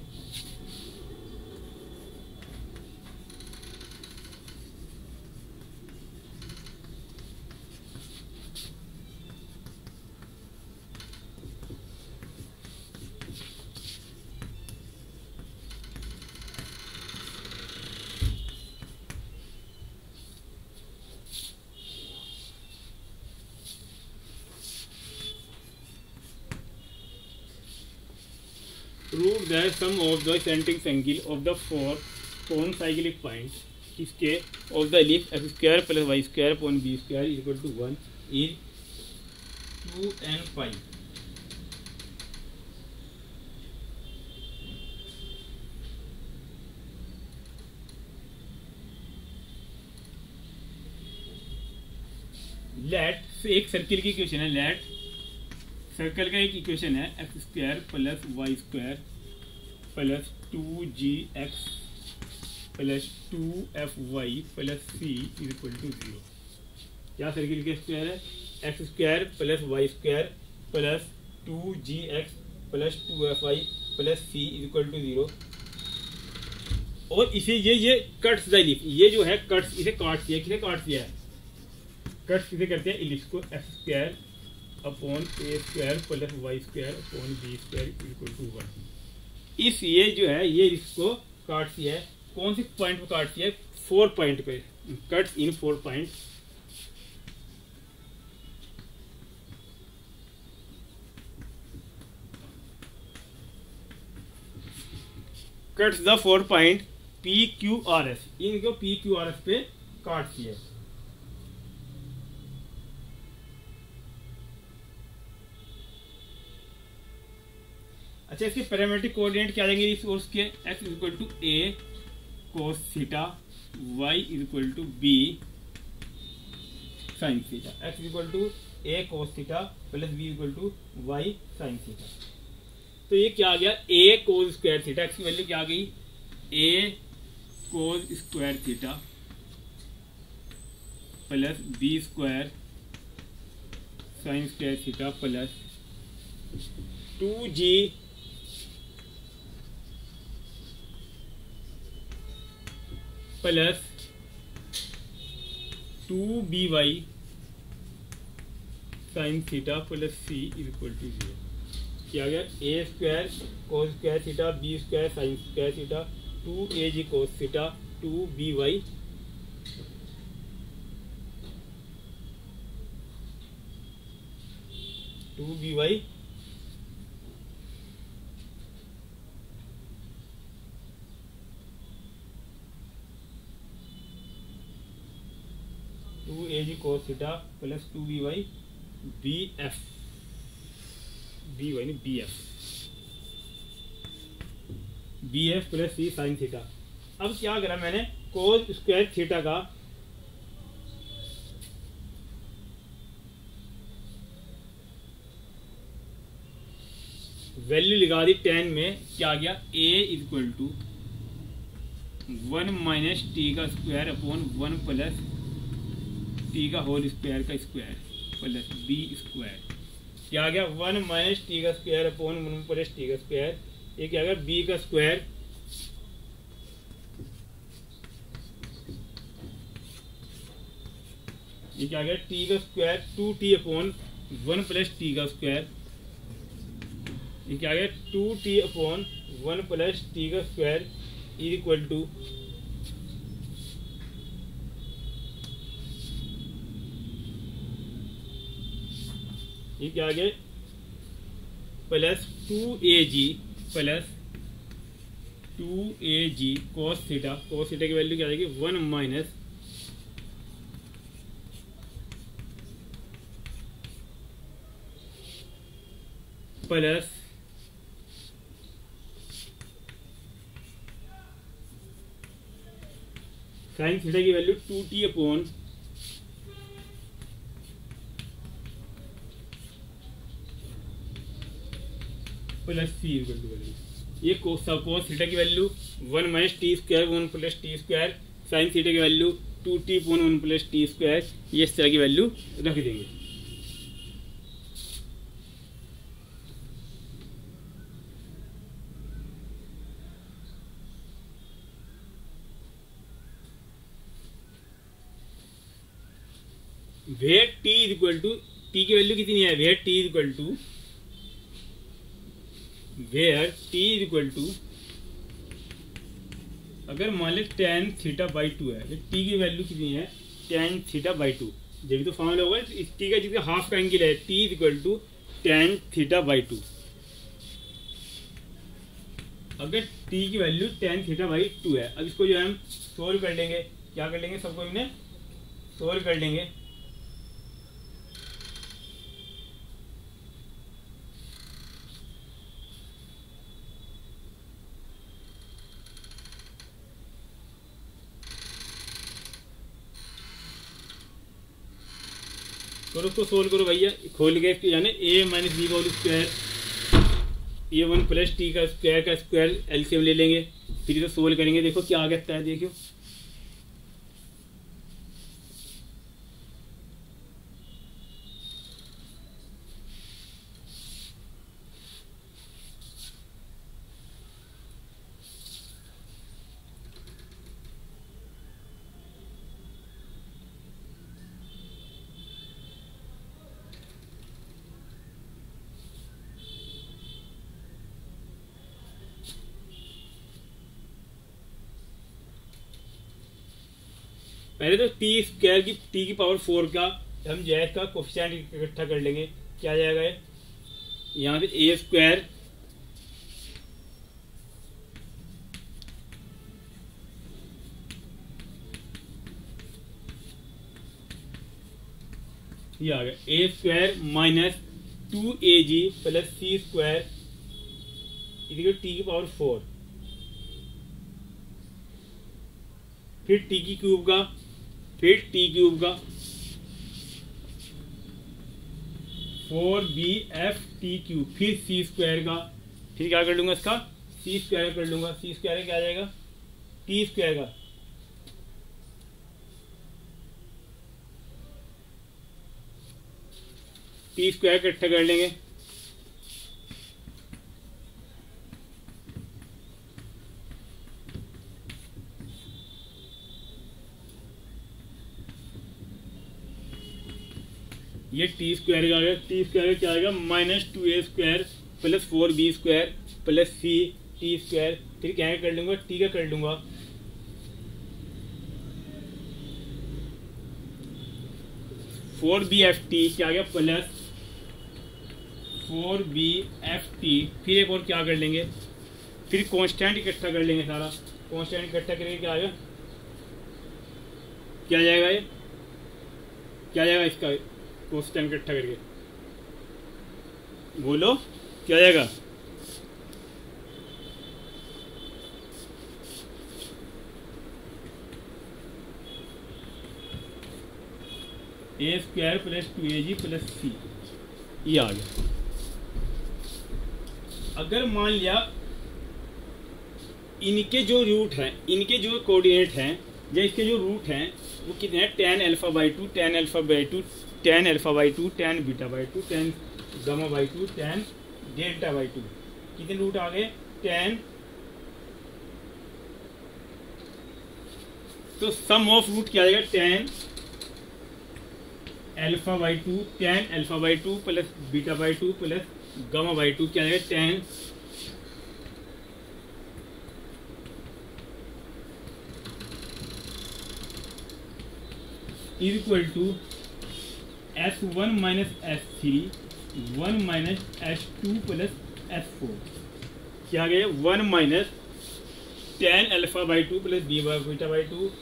prove the sum of the eccentric angle of the four consecutive points इसके of the ellipse x square plus y square upon b square is equal to one is two n pi. Let एक circle की equation है, let circle का एक equation है x square plus y square plus two g x plus two f y plus c is equal to zero. क्या circle का square है, x square plus y square plus two g x plus two f y plus c is equal to zero. और इसे ये ये cuts the ellipse, ये जो है कट्स, इसे काट दिया, किसे काट दिया है, कट्स किसे करते हैं, इलिप्स को। X square upon a square plus y square upon b square equal to one. इस ये जो है ये इसको काट दिया है, कौन सी पॉइंट पे काट दिया है, फोर पॉइंट पे, cuts in four point. Cuts the four point p q r s, इनको पी क्यू आर एस पे काट दिया है। अच्छा, इसके पैरामीट्रिक कोऑर्डिनेट क्या देंगे इस सोर्स के, x is equal to a cos theta, y is equal to b sine theta, x is equal to a cos theta plus b equal to y sine theta. तो ये क्या आ गया, a cos square theta, x की value क्या आ गई, a cos square theta plus b square sine square theta plus two g plus two b y sine theta plus c is equal to zero. क्या गया, a square cos square theta b square sine square theta two a g cos theta two b y two b y two a g cos theta plus two b y b f, b y नहीं b f, b f plus c sine theta. अब क्या करा मैंने, cos square theta का value लगा दी tan में, क्या आ गया, a is equal to one minus t का square upon one plus t का होल स्क्वायर का स्क्वायर प्लस बी स्क्वायर। क्या आ गया, वन माइनस टी का square upon one plus t का स्क्वायर ये क्या आ गया बी का स्क्वायर ये क्या आ गया टी का square two t upon one plus t का स्क्वायर ये क्या आ गया two t upon one plus t का स्क्वायर इज इक्वल टू ये क्या आ गया plus two a g plus two a g cos theta cos theta की वैल्यू क्या आ जाएगी one minus plus sine theta की value two t upon plus c equal to value ये कोस थीटा की value one minus t square one plus t square sine theta की value two t upon one plus t square ये इस तरह की value रख देंगे। Where t is equal to t की वैल्यू कितनी है where t is equal to where t is equal to अगर मान ले टेन थीटा बाई टू है तो टी की वैल्यू कितनी है टेन थीटा बाई टू जब भी तो फॉर्मूला होगा इस टी का जिसका हाफ का एंगल है t is equal to tan theta by two अगर टी की value tan theta by two है अब इसको जो है हम सोल्व कर लेंगे क्या कर लेंगे सबको इन्हें सोल्व कर लेंगे। करो उसको सोल्व करो भैया खोल के यानी ए माइनस बी का होल स्क्वायर ये वन प्लस टी का स्क्वायर का स्क्वायर एलसीएम ले लेंगे फिर इसे सोल्व करेंगे देखो क्या आ गया है देखियो पहले तो टी स्क्वायर की टी की पावर फोर का हम जैस का कोफिशिएंट इकट्ठा कर लेंगे क्या जाएगा ये यहाँ से ए स्क्वायर ये आ गया a square minus two a g plus c square t की पावर फोर फिर टी की क्यूब का फिर टी क्यूब का four b f t cube फिर सी स्क्वायर का फिर क्या कर लूंगा इसका सी स्क्वायर कर लूंगा सी स्क्वायर क्या आ जाएगा टी स्क्वायर का टी स्क्वायर इकट्ठा कर लेंगे ये टी स्क्वायर का आ गया टी स्क्वायर क्या आएगा minus two a square plus four b square plus c t square फिर क्या कर लूंगा टी का कर लूंगा फोर बी एफ टी क्या आ गया plus four b f t फिर एक और क्या कर लेंगे फिर कांस्टेंट इकट्ठा कर लेंगे सारा कांस्टेंट इकट्ठा करेंगे क्या आएगा क्या जाएगा ये क्या जाएगा इसका कांस्टेंट इकट्ठा करके बोलो क्या जाएगा a square plus two a g plus c ये आ गया। अगर मान लिया इनके जो रूट हैं इनके जो कोऑर्डिनेट हैं या इसके जो रूट हैं वो कितने हैं tan alpha by two tan alpha by two tan alpha by two tan beta by two tan gamma by two tan delta by two कितने रूट आ गए टेन, तो सम ऑफ रूट क्या आएगा, tan alpha by two, tan alpha by two plus beta by two plus gamma by two, क्या आएगा tan is equal to s one minus s three, one minus s two plus s four, क्या आ गया one minus tan alpha by two plus b by beta by two,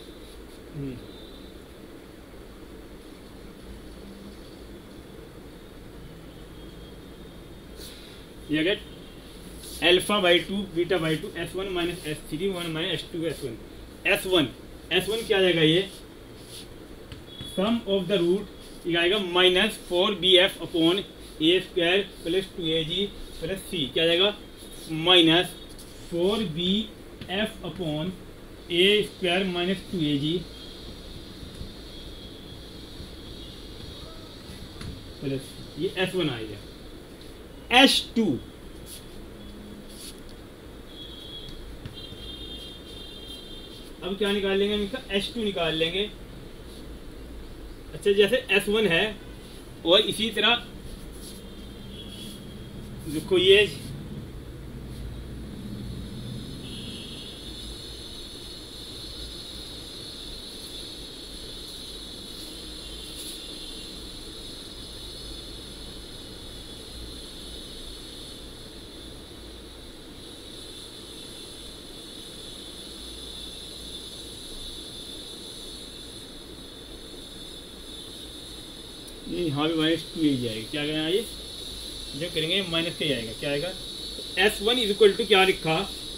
ये गया alpha by two beta by two s one minus s three, one minus s two s one, s one s one क्या आ जाएगा, ये सम of the root ये आएगा minus four b f upon a square plus two a g plus c, क्या आ जाएगा minus four b f upon a square minus two a g plus ये एस वन आएगा। एस टू अब क्या निकाल लेंगे हम इसका, एस टू निकाल लेंगे। अच्छा जैसे एस वन है और इसी तरह देखो ये यहाँ भी माइनस टू ही जाएगा, क्या आएगा ये जब करेंगे माइनस का ही आएगा, क्या आएगा s one is equal to क्या लिखा,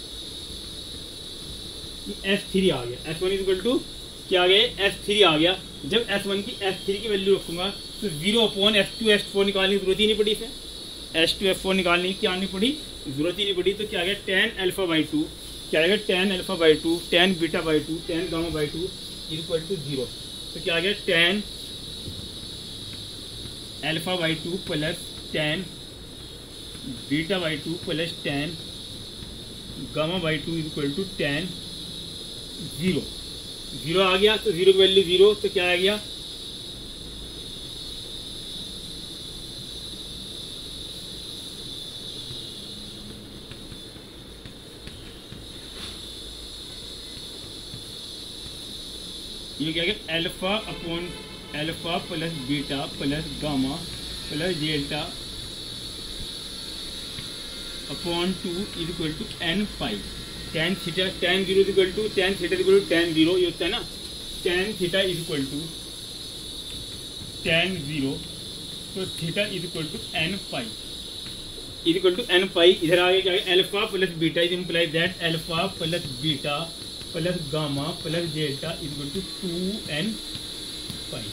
एस थ्री आ गया, s one is equal to क्या आ गया एस थ्री आ गया। जब एस वन की एस थ्री की वैल्यू रखूंगा तो zero upon s two s four निकालने की जरूरत ही नहीं पड़ी, इसे एस टू एस फोर निकालने की क्या नहीं पड़ी, जरूरत ही नहीं पड़ी। तो क्या आ गया टेन अल्फा बाई टू, क्या आएगा tan alpha by two, tan beta by two, tan gamma by two is equal to zero. तो क्या आ गया tan alpha by two plus tan beta by two plus tan gamma by two is equal to tan, zero zero आ गया। तो zero की value zero, तो क्या आ गया ये क्या गया alpha upon alpha plus beta plus gamma plus delta upon two is equal to n pi, tan theta tan zero is equal to tan theta is equal to tan zero, ये होता है ना tan theta is equal to tan zero, तो theta is equal to n pi is equal to n pi. इधर आगे क्या है alpha plus beta is imply that alpha plus beta plus gamma plus delta is equal to to n pi.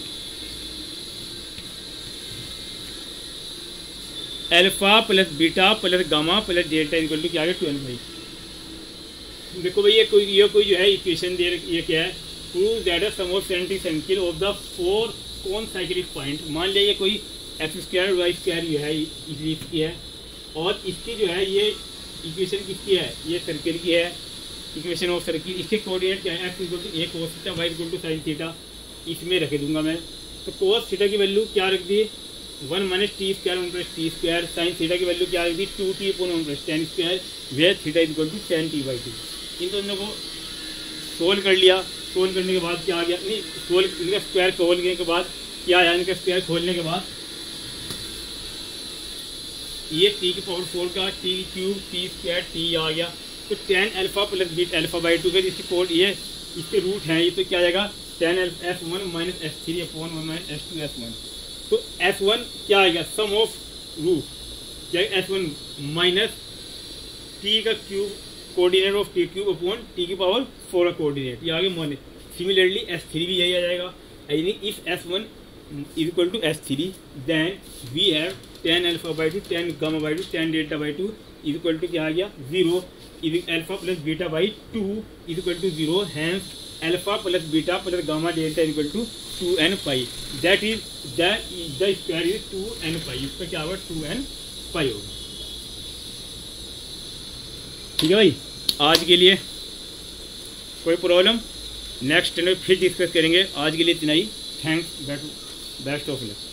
Alpha plus beta plus gamma plus delta equal to क्या है to n पाई। देखो भाई ये कोई ये कोई जो है इक्वेशन दे ये क्या है, prove that the sum of centric circle of the four consecutive point. मान लिया ये कोई एक्स स्क्वायर वाई स्क्वायर जो है इसकी है और इसकी जो है ये इक्वेशन किसकी है, ये सर्किल की है, इक्वेशन ऑफ सर्किल। इसके कोऑर्डिनेट क्या है x equal to a cos theta y equal to sine theta, इसमें रख दूंगा मैं। तो कोस थीटा की वैल्यू क्या रख दी one minus t square one plus t square, sine theta की वैल्यू क्या रख दी two t upon one plus tan square, where theta is equal to tan t by two. इन दोनों को सोल्व कर लिया, सोल्व करने के बाद क्या आ गया, नहीं सोल्व इनका स्क्वायर खोलने के बाद क्या आया, इनका स्क्वायर खोलने के बाद ये टी की पावर फोर का t cube t square t आ गया। तो tan alpha plus beta alpha by two का इसकी कोड ये इसके रूट हैं, ये तो क्या आएगा tan s one minus s three upon one minus s two s one. तो एस वन क्या आएगा सम ऑफ रूट क्या एस वन माइनस टी का cube coordinate of t cube upon t की पावर फोर का coordinate, ये आगे मान। सिमिलरली एस थ्री भी यही आ जाएगा। यानी if s one is equal to s three then we have tan alpha by two tan gamma by two tan delta by two is equal to क्या आ गया zero, alpha plus beta by two is equal to zero, hence alpha plus beta plus gamma delta is equal to to n pi, that is the square is two n pi. इसका क्या होगा to n पाई होगा। ठीक है भाई, आज के लिए कोई प्रॉब्लम नेक्स्ट में फिर डिस्कस करेंगे। आज के लिए इतना ही। Thanks, best of luck.